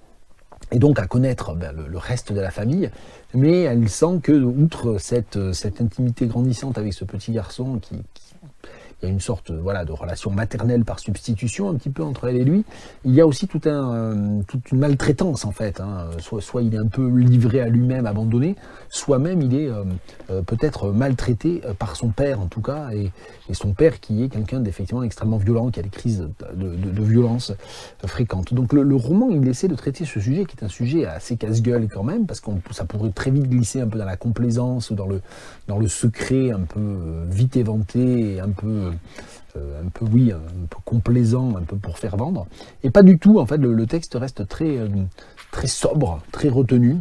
et donc à connaître ben, le, le reste de la famille, mais elle sent que, outre cette, cette intimité grandissante avec ce petit garçon qui, qui il y a une sorte voilà, de relation maternelle par substitution un petit peu entre elle et lui. Il y a aussi tout un, euh, toute une maltraitance en fait. Hein. Soit, soit il est un peu livré à lui-même, abandonné, soit même il est euh, euh, peut-être maltraité par son père en tout cas, et, et son père qui est quelqu'un d'effectivement extrêmement violent, qui a des crises de, de, de violence fréquentes. Donc le, le roman, il essaie de traiter ce sujet qui est un sujet assez casse-gueule quand même, parce que ça pourrait très vite glisser un peu dans la complaisance ou dans le, dans le secret un peu vite éventé et un peu Euh, un peu, oui, un peu complaisant, un peu pour faire vendre. Et pas du tout, en fait, le, le texte reste très, euh, très sobre, très retenu.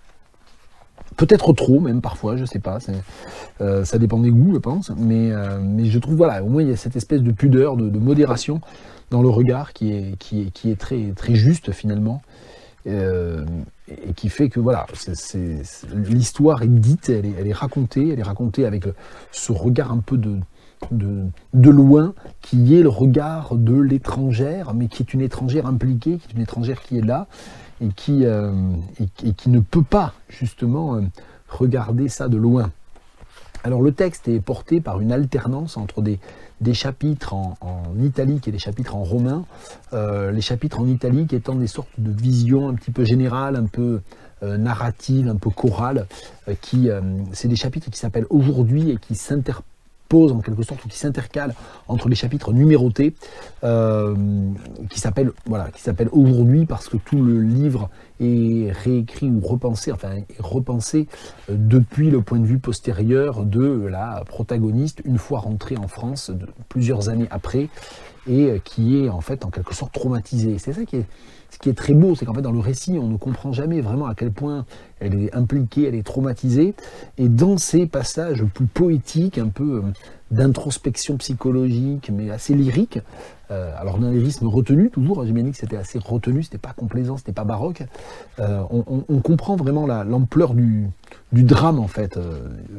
Peut-être trop, même parfois, je sais pas. Euh, ça dépend des goûts, je pense. Mais, euh, mais je trouve, voilà, au moins, il y a cette espèce de pudeur, de, de modération dans le regard qui est, qui est, qui est très, très juste, finalement. Euh, et qui fait que, voilà, l'histoire est dite, elle est, elle est racontée, elle est racontée avec le, ce regard un peu de... De, de loin, qui est le regard de l'étrangère, mais qui est une étrangère impliquée, qui est une étrangère qui est là, et qui, euh, et, et qui ne peut pas, justement, euh, regarder ça de loin. Alors le texte est porté par une alternance entre des, des chapitres en, en italique et des chapitres en romain, euh, les chapitres en italique étant des sortes de visions un petit peu générales, un peu euh, narratives, un peu chorales, euh, qui, euh, c'est des chapitres qui s'appellent Aujourd'hui et qui s'interpellent pose en quelque sorte, ou qui s'intercale entre les chapitres numérotés, euh, qui s'appelle voilà, qui s'appelle Aujourd'hui, parce que tout le livre est réécrit ou repensé, enfin est repensé euh, depuis le point de vue postérieur de la protagoniste, une fois rentrée en France, de, plusieurs années après, et euh, qui est en fait en quelque sorte traumatisée. C'est ça qui est Ce qui est très beau, c'est qu'en fait dans le récit, on ne comprend jamais vraiment à quel point elle est impliquée, elle est traumatisée. Et dans ces passages plus poétiques, un peu euh, d'introspection psychologique, mais assez lyrique, euh, alors d'un lyrisme retenu toujours, j'ai bien dit que c'était assez retenu, c'était pas complaisant, c'était pas baroque, euh, on, on, on comprend vraiment l'ampleur du, du drame en fait. Euh,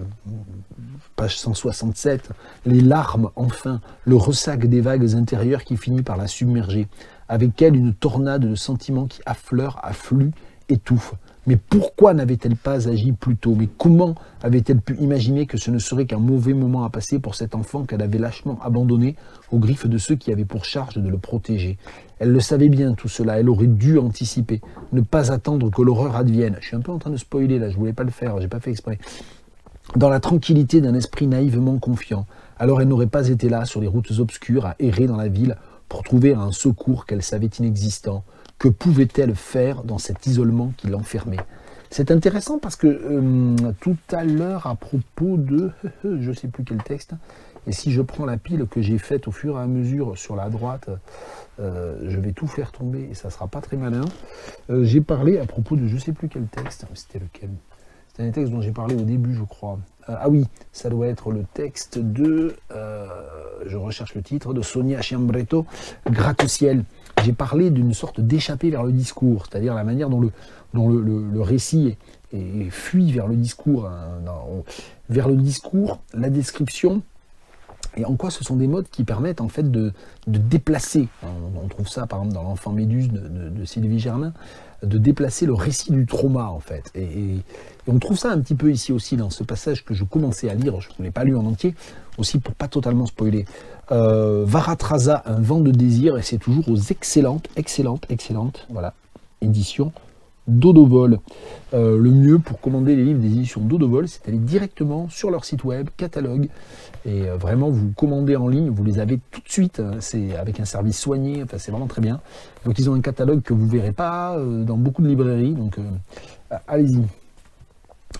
page cent soixante-sept, les larmes enfin, le ressac des vagues intérieures qui finit par la submerger. Avec elle, une tornade de sentiments qui affleurent, affluent, étouffent. Mais pourquoi n'avait-elle pas agi plus tôt? Mais comment avait-elle pu imaginer que ce ne serait qu'un mauvais moment à passer pour cet enfant qu'elle avait lâchement abandonné aux griffes de ceux qui avaient pour charge de le protéger? Elle le savait bien tout cela, elle aurait dû anticiper, ne pas attendre que l'horreur advienne. Je suis un peu en train de spoiler là, je voulais pas le faire, j'ai pas fait exprès. Dans la tranquillité d'un esprit naïvement confiant, alors elle n'aurait pas été là sur les routes obscures à errer dans la ville pour trouver un secours qu'elle savait inexistant. Que pouvait-elle faire dans cet isolement qui l'enfermait? C'est intéressant parce que euh, tout à l'heure, à propos de... je ne sais plus quel texte, et si je prends la pile que j'ai faite au fur et à mesure sur la droite, euh, je vais tout faire tomber et ça ne sera pas très malin. Euh, j'ai parlé à propos de je ne sais plus quel texte, c'était lequel? C'était un texte dont j'ai parlé au début, je crois. Euh, ah oui, ça doit être le texte de... Euh, je recherche le titre, de Sonia Chiambretto, Gratte-ciel. J'ai parlé d'une sorte d'échappée vers le discours, c'est-à-dire la manière dont le, dont le, le, le récit est, est, fuit vers le discours, hein, dans, vers le discours, la description, et en quoi ce sont des modes qui permettent en fait de, de déplacer, on, on trouve ça par exemple dans l'Enfant Méduse de, de, de Sylvie Germain, de déplacer le récit du trauma en fait. Et, et, et on trouve ça un petit peu ici aussi dans ce passage que je commençais à lire, je ne l'ai pas lu en entier, aussi pour pas totalement spoiler. Euh, Varatraza, un vent de désir, et c'est toujours aux excellentes, excellentes, excellentes, voilà, éditions Dodovol. Euh, le mieux pour commander les livres des éditions Dodovol, c'est d'aller directement sur leur site web, catalogue, et euh, vraiment vous commandez en ligne, vous les avez tout de suite, hein, c'est avec un service soigné, enfin, c'est vraiment très bien. Donc ils ont un catalogue que vous ne verrez pas euh, dans beaucoup de librairies, donc euh, allez-y.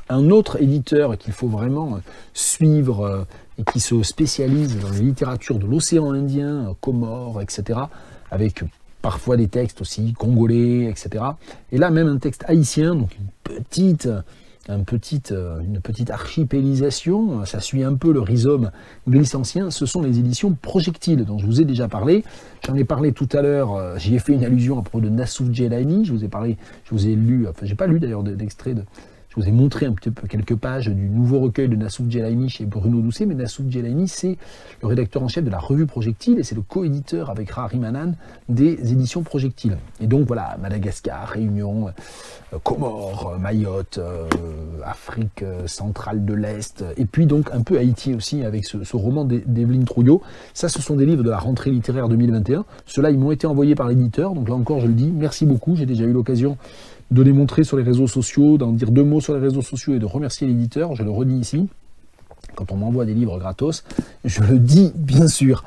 Un autre éditeur qu'il faut vraiment suivre euh, et qui se spécialise dans la littérature de l'océan Indien, Comores, et cetera, avec parfois des textes aussi congolais, et cetera. Et là, même un texte haïtien, donc une petite, un petit, une petite archipélisation, ça suit un peu le rhizome glissancien, ce sont les éditions Projectiles, dont je vous ai déjà parlé. J'en ai parlé tout à l'heure, j'y ai fait une allusion à propos de Nassouf Djelani, je vous ai parlé, je vous ai lu, enfin j'ai pas lu d'ailleurs d'extrait de... Je vous ai montré un petit peu quelques pages du nouveau recueil de Nassouf Djelani chez Bruno Doucet, mais Nassouf Djelani, c'est le rédacteur en chef de la revue Projectile et c'est le coéditeur avec Rahari Manan des éditions Projectiles. Et donc voilà, Madagascar, Réunion, euh, Comores, euh, Mayotte, euh, Afrique euh, centrale de l'Est, et puis donc un peu Haïti aussi avec ce, ce roman d'Evelyne Trouillot. Ça, ce sont des livres de la rentrée littéraire deux mille vingt et un. Ceux-là, ils m'ont été envoyés par l'éditeur, donc là encore, je le dis, merci beaucoup, j'ai déjà eu l'occasion de les montrer sur les réseaux sociaux, d'en dire deux mots sur les réseaux sociaux et de remercier l'éditeur, je le redis ici, quand on m'envoie des livres gratos, je le dis bien sûr.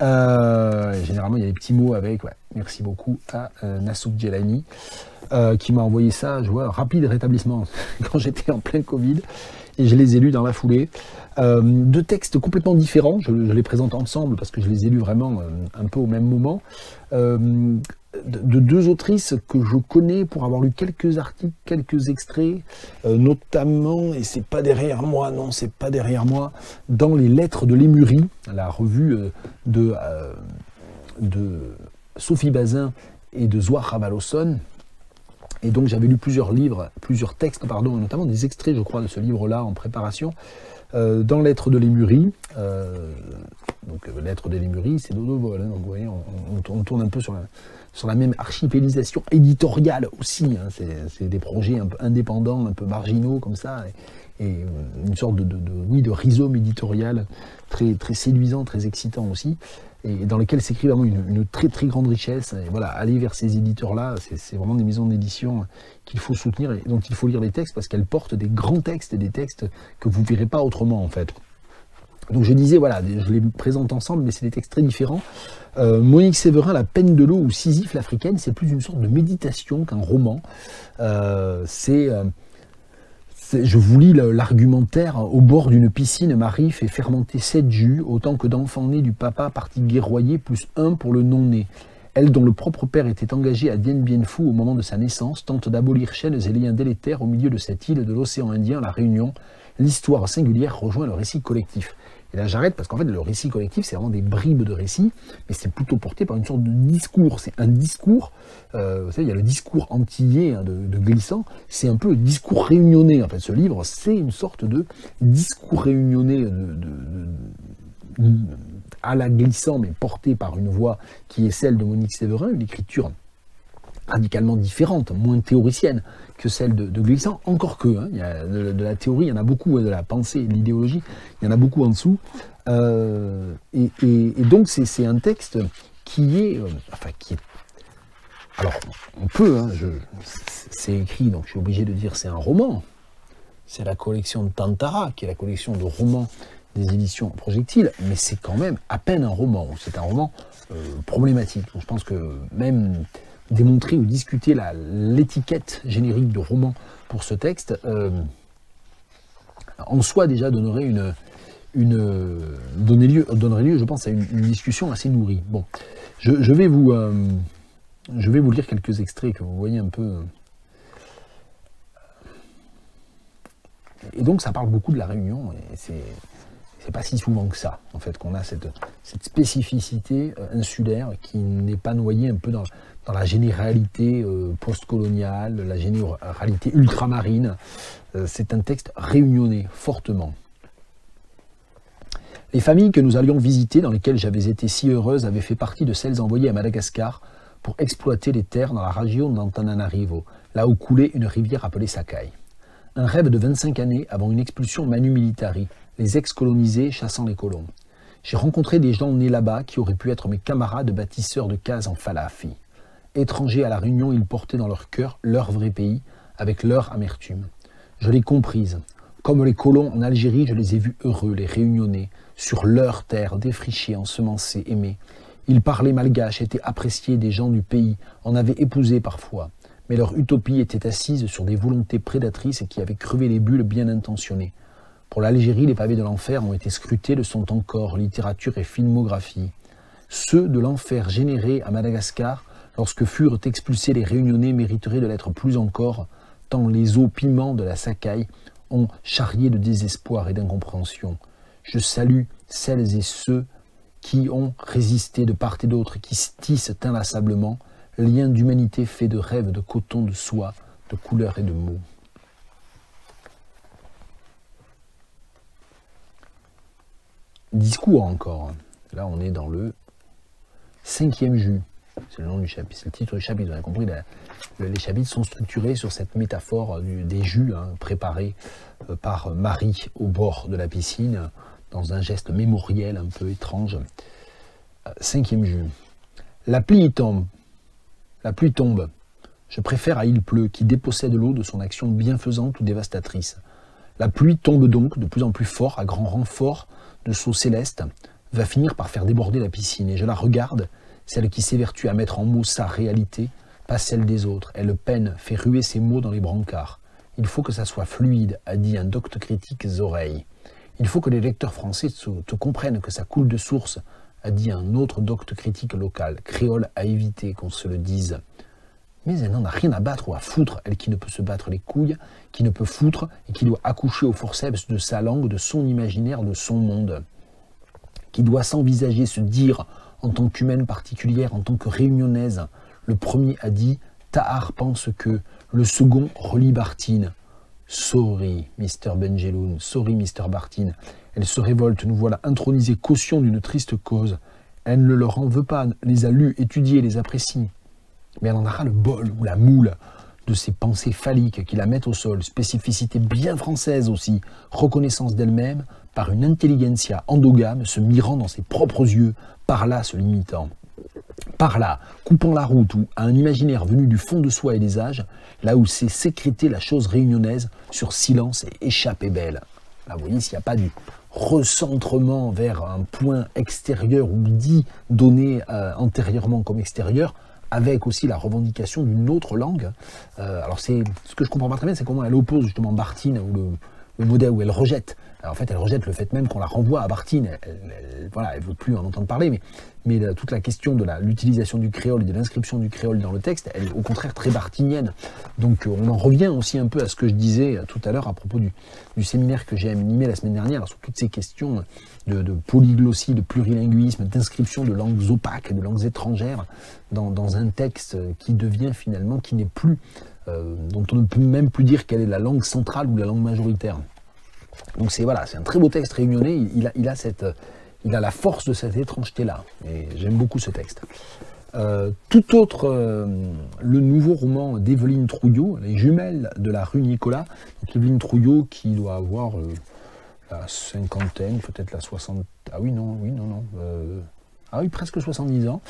Euh, généralement il y a des petits mots avec, ouais, merci beaucoup à euh, Nassouf Djelani, euh, qui m'a envoyé ça, je vois, rapide rétablissement, quand j'étais en plein Covid, et je les ai lus dans la foulée. Euh, deux textes complètement différents, je, je les présente ensemble parce que je les ai lus vraiment euh, un peu au même moment. Euh, de deux autrices que je connais pour avoir lu quelques articles, quelques extraits, euh, notamment, et c'est pas derrière moi, non, c'est pas derrière moi, dans les Lettres de Lémurie, la revue euh, de, euh, de Sophie Bazin et de Zohar Ravalosson. Et donc j'avais lu plusieurs livres, plusieurs textes, pardon, notamment des extraits, je crois, de ce livre-là en préparation. Euh, dans Lettres de Lémurie, euh, donc euh, Lettres de Lémurie, c'est Dodo Vol, hein, donc vous voyez, on, on, on tourne un peu sur la, sur la même archipélisation éditoriale aussi, hein, c'est des projets un peu indépendants, un peu marginaux comme ça, et, et une sorte de, de, de, oui, de rhizome éditorial très, très séduisant, très excitant aussi, et dans lesquels s'écrit vraiment une, une très très grande richesse. Et voilà, aller vers ces éditeurs-là, c'est vraiment des maisons d'édition qu'il faut soutenir et dont il faut lire les textes parce qu'elles portent des grands textes et des textes que vous ne verrez pas autrement en fait. Donc je disais, voilà, je les présente ensemble, mais c'est des textes très différents. Euh, Monique Séverin, La peine de l'eau ou Sisyphe l'africaine, c'est plus une sorte de méditation qu'un roman. Euh, c'est... Euh, Je vous lis l'argumentaire. Au bord d'une piscine, Marie fait fermenter sept jus, autant que d'enfants nés du papa parti guerroyer, plus un pour le non-né. Elle, dont le propre père était engagé à Dien Bien Phu au moment de sa naissance, tente d'abolir chaînes et liens délétères au milieu de cette île de l'océan Indien, la Réunion. L'histoire singulière rejoint le récit collectif. Et là j'arrête parce qu'en fait le récit collectif c'est vraiment des bribes de récits, mais c'est plutôt porté par une sorte de discours. C'est un discours, euh, vous savez, il y a le discours antillais hein, de, de Glissant, c'est un peu le discours réunionnais. En fait, ce livre c'est une sorte de discours réunionnais de, de, de, de, à la Glissant, mais porté par une voix qui est celle de Monique Séverin, une écriture radicalement différente, moins théoricienne que celle de, de Glissant, encore que, hein, il y a de, de la théorie, il y en a beaucoup, hein, de la pensée, de l'idéologie, il y en a beaucoup en dessous. Euh, et, et, et donc c'est un texte qui est, euh, enfin qui est, alors on peut, hein, c'est écrit, donc je suis obligé de dire c'est un roman, c'est la collection de Tantara, qui est la collection de romans des éditions Projectiles, mais c'est quand même à peine un roman, c'est un roman euh, problématique. Donc je pense que même démontrer ou discuter l'étiquette générique de roman pour ce texte, euh, en soi déjà donnerait, une, une, donner lieu, donnerait lieu, je pense, à une, une discussion assez nourrie. Bon, je, je, vais vous, euh, je vais vous lire quelques extraits que vous voyez un peu. Et donc ça parle beaucoup de la Réunion, et c'est... C'est pas si souvent que ça, en fait, qu'on a cette, cette spécificité insulaire qui n'est pas noyée un peu dans, dans la généralité euh, postcoloniale, la généralité ultramarine. Euh, c'est un texte réunionnais, fortement. Les familles que nous allions visiter, dans lesquelles j'avais été si heureuse, avaient fait partie de celles envoyées à Madagascar pour exploiter les terres dans la région d'Antananarivo, là où coulait une rivière appelée Sakai. Un rêve de vingt-cinq années avant une expulsion manu militari, les ex-colonisés chassant les colons. J'ai rencontré des gens nés là-bas qui auraient pu être mes camarades bâtisseurs de cases en falafi. Étrangers à la Réunion, ils portaient dans leur cœur leur vrai pays, avec leur amertume. Je l'ai comprise. Comme les colons en Algérie, je les ai vus heureux, les Réunionnais, sur leur terre, défrichée, ensemencée, aimée. Ils parlaient malgache, étaient appréciés des gens du pays, en avaient épousé parfois. mais leur utopie était assise sur des volontés prédatrices qui avaient crevé les bulles bien intentionnées. Pour l'Algérie, les pavés de l'enfer ont été scrutés, le sont encore, littérature et filmographie. Ceux de l'enfer générés à Madagascar, lorsque furent expulsés les Réunionnais, mériteraient de l'être plus encore, tant les eaux piments de la Sakaï ont charrié de désespoir et d'incompréhension. Je salue celles et ceux qui ont résisté de part et d'autre, qui se tissent inlassablement, lien d'humanité fait de rêves, de coton, de soie, de couleurs et de mots. Discours encore. Là, on est dans le cinquième jus. C'est le nom du chapitre, c'est le titre du chapitre. Vous avez compris, la, le, les chapitres sont structurés sur cette métaphore du, des jus hein, préparés euh, par Marie au bord de la piscine, dans un geste mémoriel un peu étrange. Euh, cinquième jus. La pluie tombe. La pluie tombe. Je préfère à il pleut, qui dépossède l'eau de son action bienfaisante ou dévastatrice. La pluie tombe donc de plus en plus fort, à grand renfort de seaux célestes, va finir par faire déborder la piscine. Et je la regarde, celle qui s'évertue à mettre en mots sa réalité, pas celle des autres. Elle peine, fait ruer ses mots dans les brancards. Il faut que ça soit fluide, a dit un docte critique oreilles. Il faut que les lecteurs français te, te comprennent que ça coule de source, a dit un autre docte critique local. Créole à éviter qu'on se le dise. Mais elle n'en a rien à battre ou à foutre, elle qui ne peut se battre les couilles, qui ne peut foutre et qui doit accoucher au forceps de sa langue, de son imaginaire, de son monde. Qui doit s'envisager, se dire en tant qu'humaine particulière, en tant que réunionnaise. Le premier a dit « Tahar pense que », le second relit Bartine. « Sorry, mister Benjeloun, sorry, mister Bartine ». Elle se révolte, nous voilà intronisés caution d'une triste cause. Elle ne leur en veut pas, les a lus, étudiés, les apprécie. Mais elle en a ras le bol ou la moule de ces pensées phalliques qui la mettent au sol, spécificité bien française aussi, reconnaissance d'elle-même par une intelligentsia endogame se mirant dans ses propres yeux, par là se limitant. Par là, coupant la route ou à un imaginaire venu du fond de soi et des âges, là où s'est sécrétée la chose réunionnaise sur silence et échappée belle. Là, vous voyez, s'il n'y a pas du recentrement vers un point extérieur ou dit donné euh, antérieurement comme extérieur, avec aussi la revendication d'une autre langue. Euh, alors c'est ce que je comprends pas très bien, c'est comment elle oppose justement Bartine ou le, le modèle où elle rejette. Alors en fait, elle rejette le fait même qu'on la renvoie à Bartine. Elle, elle, elle, voilà, elle veut plus en entendre parler, mais, mais la, toute la question de l'utilisation du créole et de l'inscription du créole dans le texte, elle est au contraire très bartinienne. Donc euh, on en revient aussi un peu à ce que je disais tout à l'heure à propos du, du séminaire que j'ai animé la semaine dernière, alors, sur toutes ces questions de, de polyglossie, de plurilinguisme, d'inscription de langues opaques, de langues étrangères dans, dans un texte qui devient finalement, qui n'est plus, euh, dont on ne peut même plus dire quelle est la langue centrale ou la langue majoritaire. Donc c'est voilà, c'est un très beau texte réunionnais, il, il, a, il, a cette, il a la force de cette étrangeté-là, et j'aime beaucoup ce texte. Euh, tout autre, euh, le nouveau roman d'Evelyne Trouillot, Les jumelles de la rue Nicolas. Donc Evelyne Trouillot qui doit avoir euh, la cinquantaine, peut-être la soixante... Ah oui, non, oui, non, non... Euh, Ah oui, presque soixante-dix ans,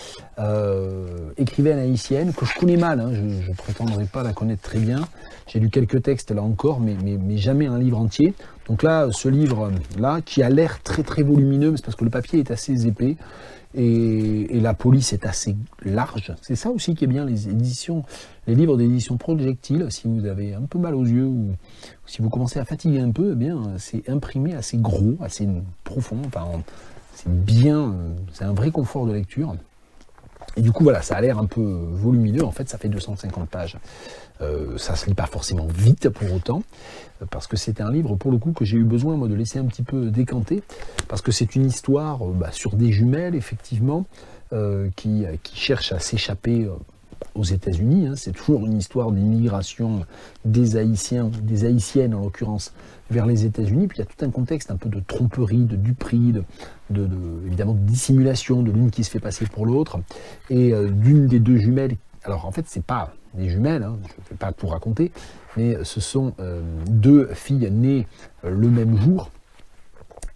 euh, écrivaine haïtienne, que je connais mal, hein, je ne prétendrai pas la connaître très bien. J'ai lu quelques textes là encore, mais, mais, mais jamais un livre entier. Donc là, ce livre-là, qui a l'air très très volumineux, c'est parce que le papier est assez épais, et, et la police est assez large. C'est ça aussi qui est bien, les éditions, les livres d'édition projectile, si vous avez un peu mal aux yeux, ou, ou si vous commencez à fatiguer un peu, eh bien c'est imprimé assez gros, assez profond, enfin... C'est bien, c'est un vrai confort de lecture. Et du coup, voilà, ça a l'air un peu volumineux. En fait, ça fait deux cent cinquante pages. Euh, ça ne se lit pas forcément vite pour autant, parce que c'est un livre, pour le coup, que j'ai eu besoin, moi, de laisser un petit peu décanter, parce que c'est une histoire bah, sur des jumelles, effectivement, euh, qui, qui cherchent à s'échapper aux États-Unis. Hein. C'est toujours une histoire d'immigration des Haïtiens, des Haïtiennes en l'occurrence, vers les États-Unis. Puis il y a tout un contexte un peu de tromperie, de duperie, de, de, de, évidemment de dissimulation, de l'une qui se fait passer pour l'autre, et euh, d'une des deux jumelles. Alors en fait, c'est pas des jumelles, hein, je ne vais pas tout raconter, mais ce sont euh, deux filles nées euh, le même jour,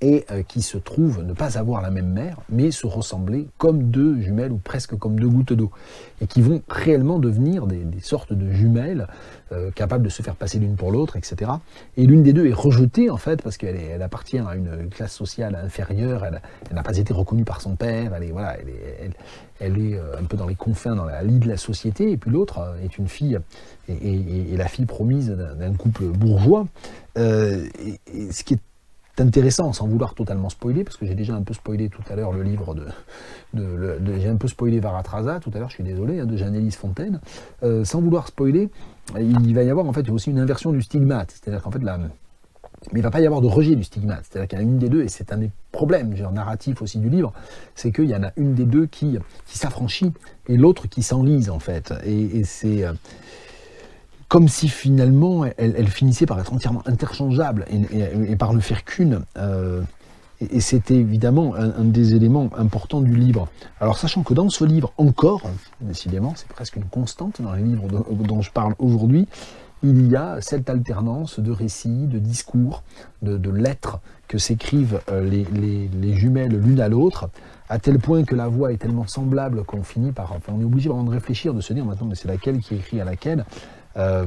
et euh, qui se trouvent ne pas avoir la même mère, mais se ressembler comme deux jumelles ou presque comme deux gouttes d'eau, et qui vont réellement devenir des, des sortes de jumelles euh, capables de se faire passer l'une pour l'autre, et cetera. Et l'une des deux est rejetée en fait parce qu'elle elle appartient à une classe sociale inférieure, elle, elle n'a pas été reconnue par son père, elle est, voilà, elle est, elle, elle est un peu dans les confins, dans la lie de la société, et puis l'autre est une fille, et, et, et la fille promise d'un couple bourgeois. Euh, et, et ce qui est intéressant, sans vouloir totalement spoiler, parce que j'ai déjà un peu spoilé tout à l'heure le livre de... de, de j'ai un peu spoilé Varatrasa tout à l'heure, je suis désolé, hein, de Jeanne-Élise Fontaine. Euh, sans vouloir spoiler, il va y avoir en fait aussi une inversion du stigmate, c'est-à-dire qu'en fait, la, mais il ne va pas y avoir de rejet du stigmate, c'est-à-dire qu'il y en a une des deux, et c'est un des problèmes genre, narratifs aussi du livre, c'est qu'il y en a une des deux qui, qui s'affranchit, et l'autre qui s'enlise en fait, et, et c'est... comme si finalement elle, elle finissait par être entièrement interchangeable et, et, et par ne faire qu'une. Euh, et, et c'était évidemment un, un des éléments importants du livre. Alors sachant que dans ce livre encore, décidément, c'est presque une constante dans les livres de, dont je parle aujourd'hui, il y a cette alternance de récits, de discours, de, de lettres que s'écrivent les, les, les jumelles l'une à l'autre, à tel point que la voix est tellement semblable qu'on finit par... Enfin, on est obligé vraiment de réfléchir, de se dire maintenant, mais c'est laquelle qui écrit à laquelle. Euh,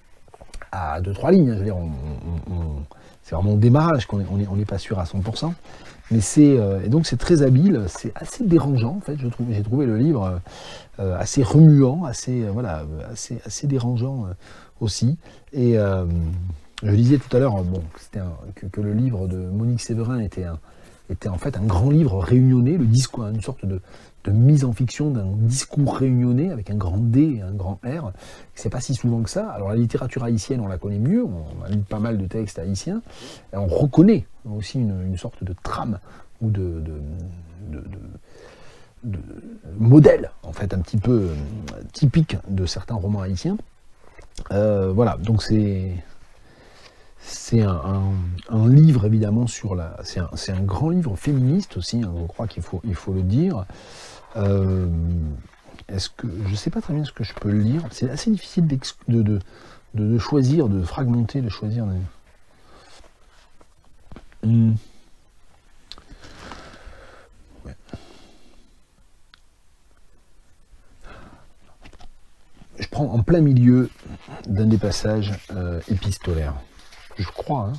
à deux trois lignes, je veux dire, on, on, on, c'est vraiment au démarrage qu'on n'est on est, on est pas sûr à cent pour cent, mais c'est euh, et donc c'est très habile, c'est assez dérangeant en fait, je trouve, j'ai trouvé le livre euh, assez remuant, assez euh, voilà, assez assez dérangeant euh, aussi. Et euh, je disais tout à l'heure, bon, c'était un, que, que le livre de Monique Séverin était un était en fait un grand livre réunionnais, le discours, une sorte de, de mise en fiction d'un discours réunionnais avec un grand D et un grand R. C'est pas si souvent que ça. Alors la littérature haïtienne, on la connaît mieux, on a lu pas mal de textes haïtiens, et on reconnaît aussi une, une sorte de trame ou de, de, de, de, de modèle, en fait, un petit peu typique de certains romans haïtiens. Euh, voilà, donc c'est... C'est un, un, un livre évidemment sur la... C'est un, un grand livre féministe aussi, hein, je crois qu'il faut, il faut le dire. Euh, est-ce que... Je ne sais pas très bien ce que je peux le lire. C'est assez difficile de, de, de, de choisir, de fragmenter, de choisir... Hum. Ouais. Je prends en plein milieu d'un des passages euh, épistolaires. Je crois, hein.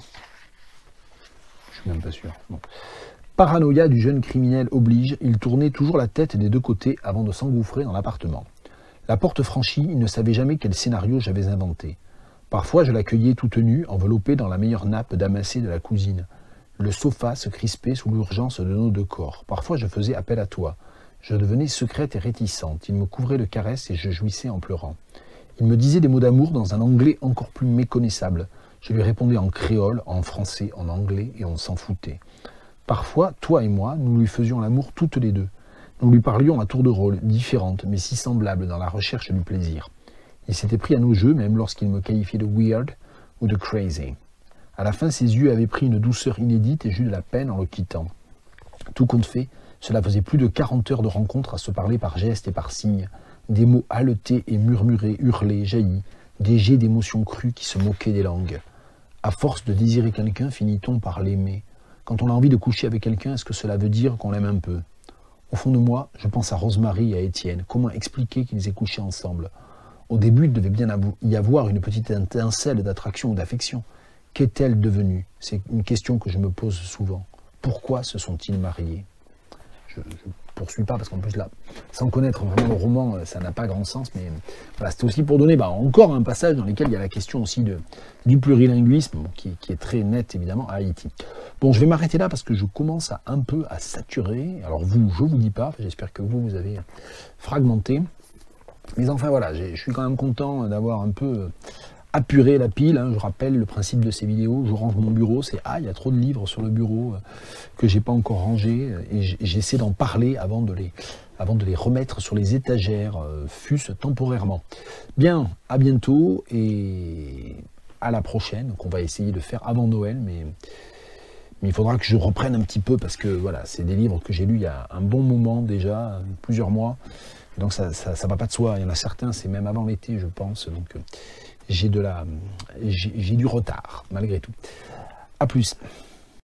Je suis même pas sûr. Bon. Paranoïa du jeune criminel oblige, il tournait toujours la tête des deux côtés avant de s'engouffrer dans l'appartement. La porte franchie, il ne savait jamais quel scénario j'avais inventé. Parfois, je l'accueillais toute nue, enveloppée dans la meilleure nappe damassée de la cousine. Le sofa se crispait sous l'urgence de nos deux corps. Parfois, je faisais appel à toi. Je devenais secrète et réticente. Il me couvrait de caresses et je jouissais en pleurant. Il me disait des mots d'amour dans un anglais encore plus méconnaissable. Je lui répondais en créole, en français, en anglais, et on s'en foutait. Parfois, toi et moi, nous lui faisions l'amour toutes les deux. Nous lui parlions à tour de rôle, différentes, mais si semblables dans la recherche du plaisir. Il s'était pris à nos jeux, même lorsqu'il me qualifiait de weird ou de crazy. À la fin, ses yeux avaient pris une douceur inédite et j'eus de la peine en le quittant. Tout compte fait, cela faisait plus de quarante heures de rencontre à se parler par gestes et par signes, des mots haletés et murmurés, hurlés, jaillis, des jets d'émotions crues qui se moquaient des langues. À force de désirer quelqu'un, finit-on par l'aimer. Quand on a envie de coucher avec quelqu'un, est-ce que cela veut dire qu'on l'aime un peu? Au fond de moi, je pense à Rosemary et à Étienne. Comment expliquer qu'ils aient couché ensemble? Au début, il devait bien y avoir une petite étincelle d'attraction ou d'affection. Qu'est-elle devenue? C'est une question que je me pose souvent. Pourquoi se sont-ils mariés? Je ne poursuis pas parce qu'en plus là, sans connaître vraiment le roman, ça n'a pas grand sens, mais voilà, c'était aussi pour donner bah, encore un passage dans lequel il y a la question aussi de, du plurilinguisme, bon, qui, qui est très net évidemment à Haïti. Bon, je vais m'arrêter là parce que je commence à un peu à saturer. Alors vous, je vous dis pas, j'espère que vous, vous avez fragmenté. Mais enfin voilà, je suis quand même content d'avoir un peu apuré la pile, hein. Je rappelle le principe de ces vidéos, je range mon bureau, c'est ah, il y a trop de livres sur le bureau euh, que j'ai pas encore rangés, et j'essaie d'en parler avant de les, avant de les remettre sur les étagères, euh, fût-ce temporairement. Bien, à bientôt, et à la prochaine, qu'on va essayer de faire avant Noël, mais, mais il faudra que je reprenne un petit peu, parce que voilà, c'est des livres que j'ai lus il y a un bon moment déjà, plusieurs mois, donc ça, ça, ça va pas de soi. Il y en a certains, c'est même avant l'été, je pense, donc euh, j'ai de la, j'ai du retard, malgré tout. A plus.